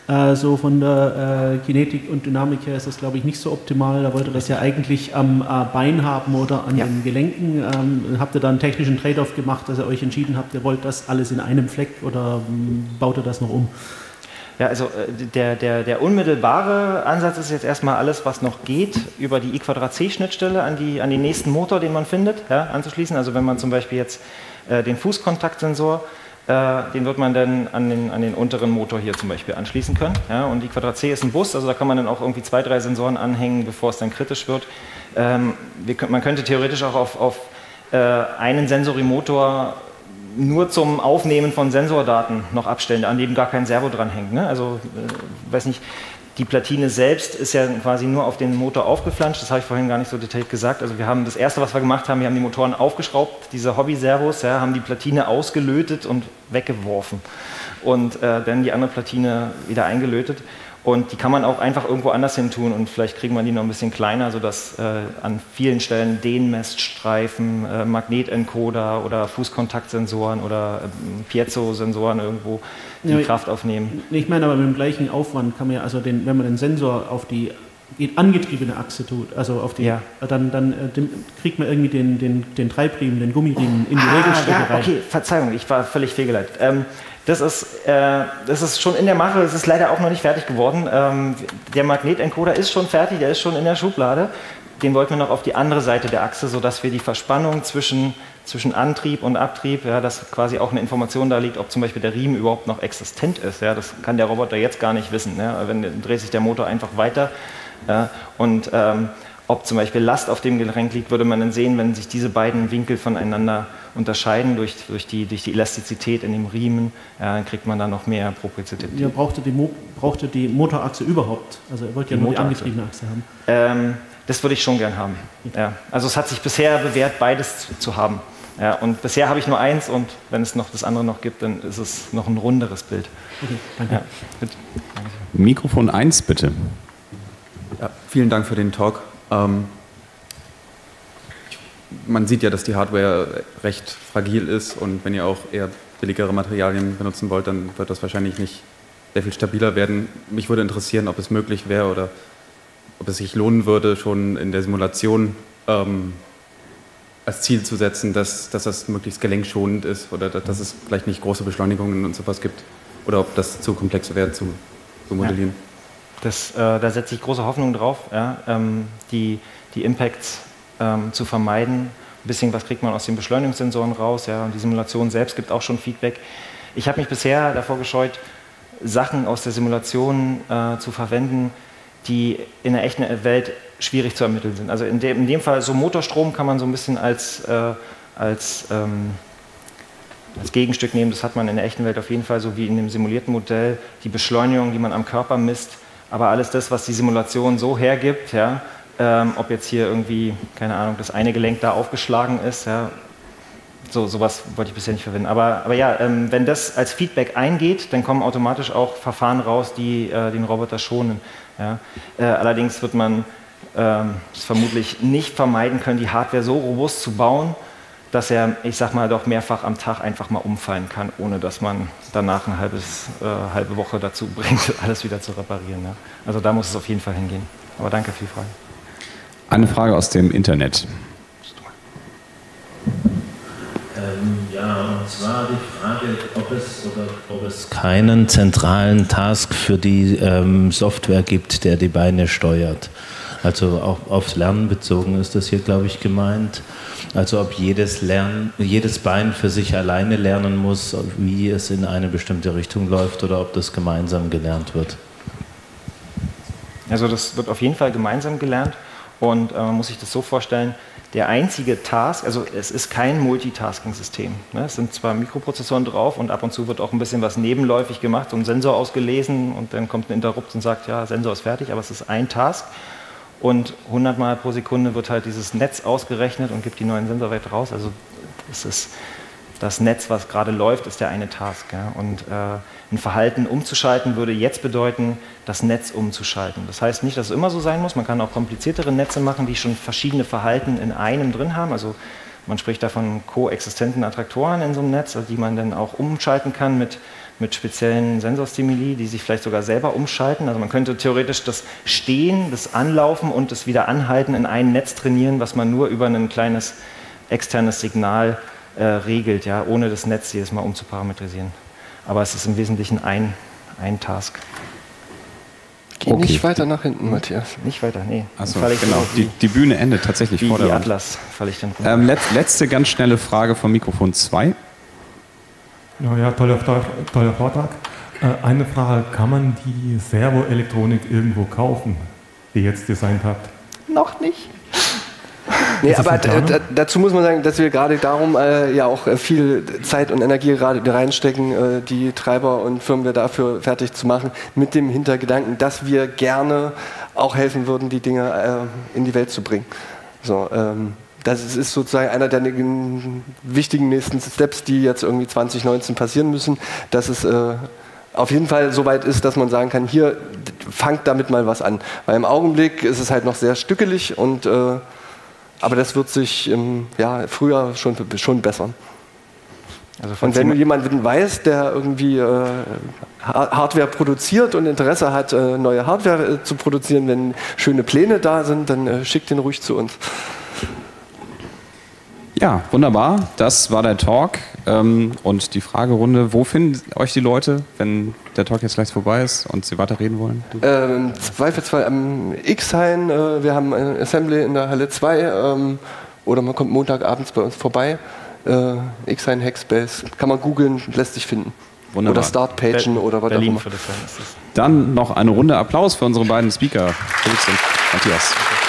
Äh, so von der äh, Kinetik und Dynamik her ist das, glaube ich, nicht so optimal. Da wollt ihr das ja eigentlich am äh, Bein haben oder an ja. den Gelenken. Ähm, habt ihr da einen technischen Trade-off gemacht, dass ihr euch entschieden habt, ihr wollt das alles in einem Fleck oder ähm, baut ihr das noch um? Ja, also der, der, der unmittelbare Ansatz ist jetzt erstmal alles, was noch geht, über die I Quadrat C-Schnittstelle an, die, an den nächsten Motor, den man findet, ja, anzuschließen. Also wenn man zum Beispiel jetzt äh, den Fußkontaktsensor, äh, den wird man dann an den, an den unteren Motor hier zum Beispiel anschließen können. Ja, und I Quadrat C ist ein Bus, also da kann man dann auch irgendwie zwei, drei Sensoren anhängen, bevor es dann kritisch wird. Ähm, wir, man könnte theoretisch auch auf, auf äh, einen Sensorimotor nur zum Aufnehmen von Sensordaten noch abstellen, an dem gar kein Servo dranhängt. Ne? Also, äh, weiß nicht, die Platine selbst ist ja quasi nur auf den Motor aufgeflanscht, das habe ich vorhin gar nicht so detailliert gesagt. Also wir haben das erste, was wir gemacht haben, wir haben die Motoren aufgeschraubt, diese Hobby-Servos, ja, haben die Platine ausgelötet und weggeworfen und äh, dann die andere Platine wieder eingelötet. Und die kann man auch einfach irgendwo anders hin tun und vielleicht kriegen wir die noch ein bisschen kleiner, sodass äh, an vielen Stellen Dehnmessstreifen, äh, Magnetencoder oder Fußkontaktsensoren oder äh, Piezo-Sensoren irgendwo die ja, Kraft aufnehmen. Ich meine aber mit dem gleichen Aufwand kann man ja, also den, wenn man den Sensor auf die angetriebene Achse tut, also auf die, ja. dann, dann äh, kriegt man irgendwie den, den, den Treibriemen, den Gummiriemen in die ah, Regelstrecke ja, rein. Okay, Verzeihung, ich war völlig fehlgeleitet. Ähm, Das ist, äh, das ist schon in der Mache, es ist leider auch noch nicht fertig geworden. Ähm, der Magnetencoder ist schon fertig, der ist schon in der Schublade. Den wollten wir noch auf die andere Seite der Achse, sodass wir die Verspannung zwischen, zwischen Antrieb und Abtrieb, ja, dass quasi auch eine Information da liegt, ob zum Beispiel der Riemen überhaupt noch existent ist. Ja, das kann der Roboter jetzt gar nicht wissen. Ja, wenn dann dreht sich der Motor einfach weiter. Ja, und ähm, ob zum Beispiel Last auf dem Gelenk liegt, würde man dann sehen, wenn sich diese beiden Winkel voneinander unterscheiden durch, durch, die, durch die Elastizität in dem Riemen, ja, dann kriegt man da noch mehr Proprizität. Ihr braucht die, Mo braucht die Motorachse überhaupt? Also ihr wollt ja die nur die angetriebene Achse haben. Ähm, das würde ich schon gern haben. Ja. Also es hat sich bisher bewährt, beides zu, zu haben. Ja, und bisher habe ich nur eins und wenn es noch das andere noch gibt, dann ist es noch ein runderes Bild. Okay, danke. Ja, bitte. Mikrofon eins bitte. Ja, vielen Dank für den Talk. Ähm, man sieht ja, dass die Hardware recht fragil ist und wenn ihr auch eher billigere Materialien benutzen wollt, dann wird das wahrscheinlich nicht sehr viel stabiler werden. Mich würde interessieren, ob es möglich wäre oder ob es sich lohnen würde, schon in der Simulation ähm, als Ziel zu setzen, dass, dass das möglichst gelenkschonend ist oder dass, dass es vielleicht nicht große Beschleunigungen und sowas gibt oder ob das zu komplex wäre zu, zu modellieren. Ja. Das, äh, da setze ich große Hoffnung drauf, ja, ähm, die, die Impacts ähm, zu vermeiden. Ein bisschen was kriegt man aus den Beschleunigungssensoren raus, ja, und die Simulation selbst gibt auch schon Feedback. Ich habe mich bisher davor gescheut, Sachen aus der Simulation äh, zu verwenden, die in der echten Welt schwierig zu ermitteln sind. Also in dem, in dem Fall, so Motorstrom kann man so ein bisschen als, äh, als, ähm, als Gegenstück nehmen. Das hat man in der echten Welt auf jeden Fall, so wie in dem simulierten Modell. Die Beschleunigung, die man am Körper misst, aber alles das, was die Simulation so hergibt, ja, ähm, ob jetzt hier irgendwie, keine Ahnung, das eine Gelenk da aufgeschlagen ist, ja, so, sowas wollte ich bisher nicht verwenden. Aber, aber ja, ähm, wenn das als Feedback eingeht, dann kommen automatisch auch Verfahren raus, die äh, den Roboter schonen. Ja. Äh, allerdings wird man ähm, es vermutlich nicht vermeiden können, die Hardware so robust zu bauen, dass er, ich sag mal, doch mehrfach am Tag einfach mal umfallen kann, ohne dass man danach eine halbes, äh, halbe Woche dazu bringt, alles wieder zu reparieren. Ja. Also da muss es auf jeden Fall hingehen. Aber danke für die Frage. Eine Frage aus dem Internet. Ähm, ja, und zwar die Frage, ob es, oder ob es keinen zentralen Task für die ähm, Software gibt, der die Beine steuert. Also auch aufs Lernen bezogen ist das hier, glaube ich, gemeint. Also ob jedes, Lernen, jedes Bein für sich alleine lernen muss, wie es in eine bestimmte Richtung läuft oder ob das gemeinsam gelernt wird. Also das wird auf jeden Fall gemeinsam gelernt und äh, man muss sich das so vorstellen, der einzige Task, also es ist kein Multitasking-System. Ne? Es sind zwar Mikroprozessoren drauf und ab und zu wird auch ein bisschen was nebenläufig gemacht, so ein Sensor ausgelesen und dann kommt ein Interrupt und sagt, ja, Sensor ist fertig, aber es ist ein Task. Und hundert Mal pro Sekunde wird halt dieses Netz ausgerechnet und gibt die neuen Sensorwerte raus. Also es ist das Netz, was gerade läuft, ist der eine Task. Ja? Und äh, ein Verhalten umzuschalten würde jetzt bedeuten, das Netz umzuschalten. Das heißt nicht, dass es immer so sein muss. Man kann auch kompliziertere Netze machen, die schon verschiedene Verhalten in einem drin haben. Also man spricht da von koexistenten Attraktoren in so einem Netz, die man dann auch umschalten kann mit, mit speziellen Sensorstimuli, die sich vielleicht sogar selber umschalten. Also man könnte theoretisch das Stehen, das Anlaufen und das Wiederanhalten in ein Netz trainieren, was man nur über ein kleines externes Signal äh, regelt, ja, ohne das Netz jedes Mal umzuparametrisieren. Aber es ist im Wesentlichen ein, ein Task. Geh okay. nicht weiter nach hinten, Matthias. Nicht weiter, nee. Achso, genau. Die, die Bühne endet tatsächlich vor der Wand. Wie Atlas falle ich dann runter. Ähm, letz, letzte ganz schnelle Frage vom Mikrofon zwei. Ja, ja, toller, toller Vortrag. Äh, eine Frage, kann man die Servoelektronik irgendwo kaufen, die ihr jetzt designt habt? Noch nicht. Nee, aber äh, dazu muss man sagen, dass wir gerade darum äh, ja auch viel Zeit und Energie gerade reinstecken, äh, die Treiber und Firmware dafür fertig zu machen, mit dem Hintergedanken, dass wir gerne auch helfen würden, die Dinge äh, in die Welt zu bringen. So, ähm, das ist sozusagen einer der wichtigen nächsten Steps, die jetzt irgendwie zwanzig neunzehn passieren müssen, dass es äh, auf jeden Fall so weit ist, dass man sagen kann, hier, fangt damit mal was an. Weil im Augenblick ist es halt noch sehr stückelig, und, äh, aber das wird sich im ja, Frühjahr schon, schon bessern. Also und wenn jemand weiß, der irgendwie äh, Hardware produziert und Interesse hat, äh, neue Hardware äh, zu produzieren, wenn schöne Pläne da sind, dann äh, schickt den ruhig zu uns. Ja, wunderbar. Das war der Talk ähm, und die Fragerunde. Wo finden euch die Leute, wenn der Talk jetzt gleich vorbei ist und sie weiterreden wollen? Ähm, Zweifelsfall am X-Hain. Äh, wir haben ein Assembly in der Halle zwei. Ähm, oder man kommt Montagabends bei uns vorbei. Äh, X-Hain Hackspace. Kann man googeln, lässt sich finden. Wunderbar. Oder Startpagen Be oder was Berlin auch immer. Dann noch eine Runde Applaus für unsere beiden Speaker, Felix und Matthias.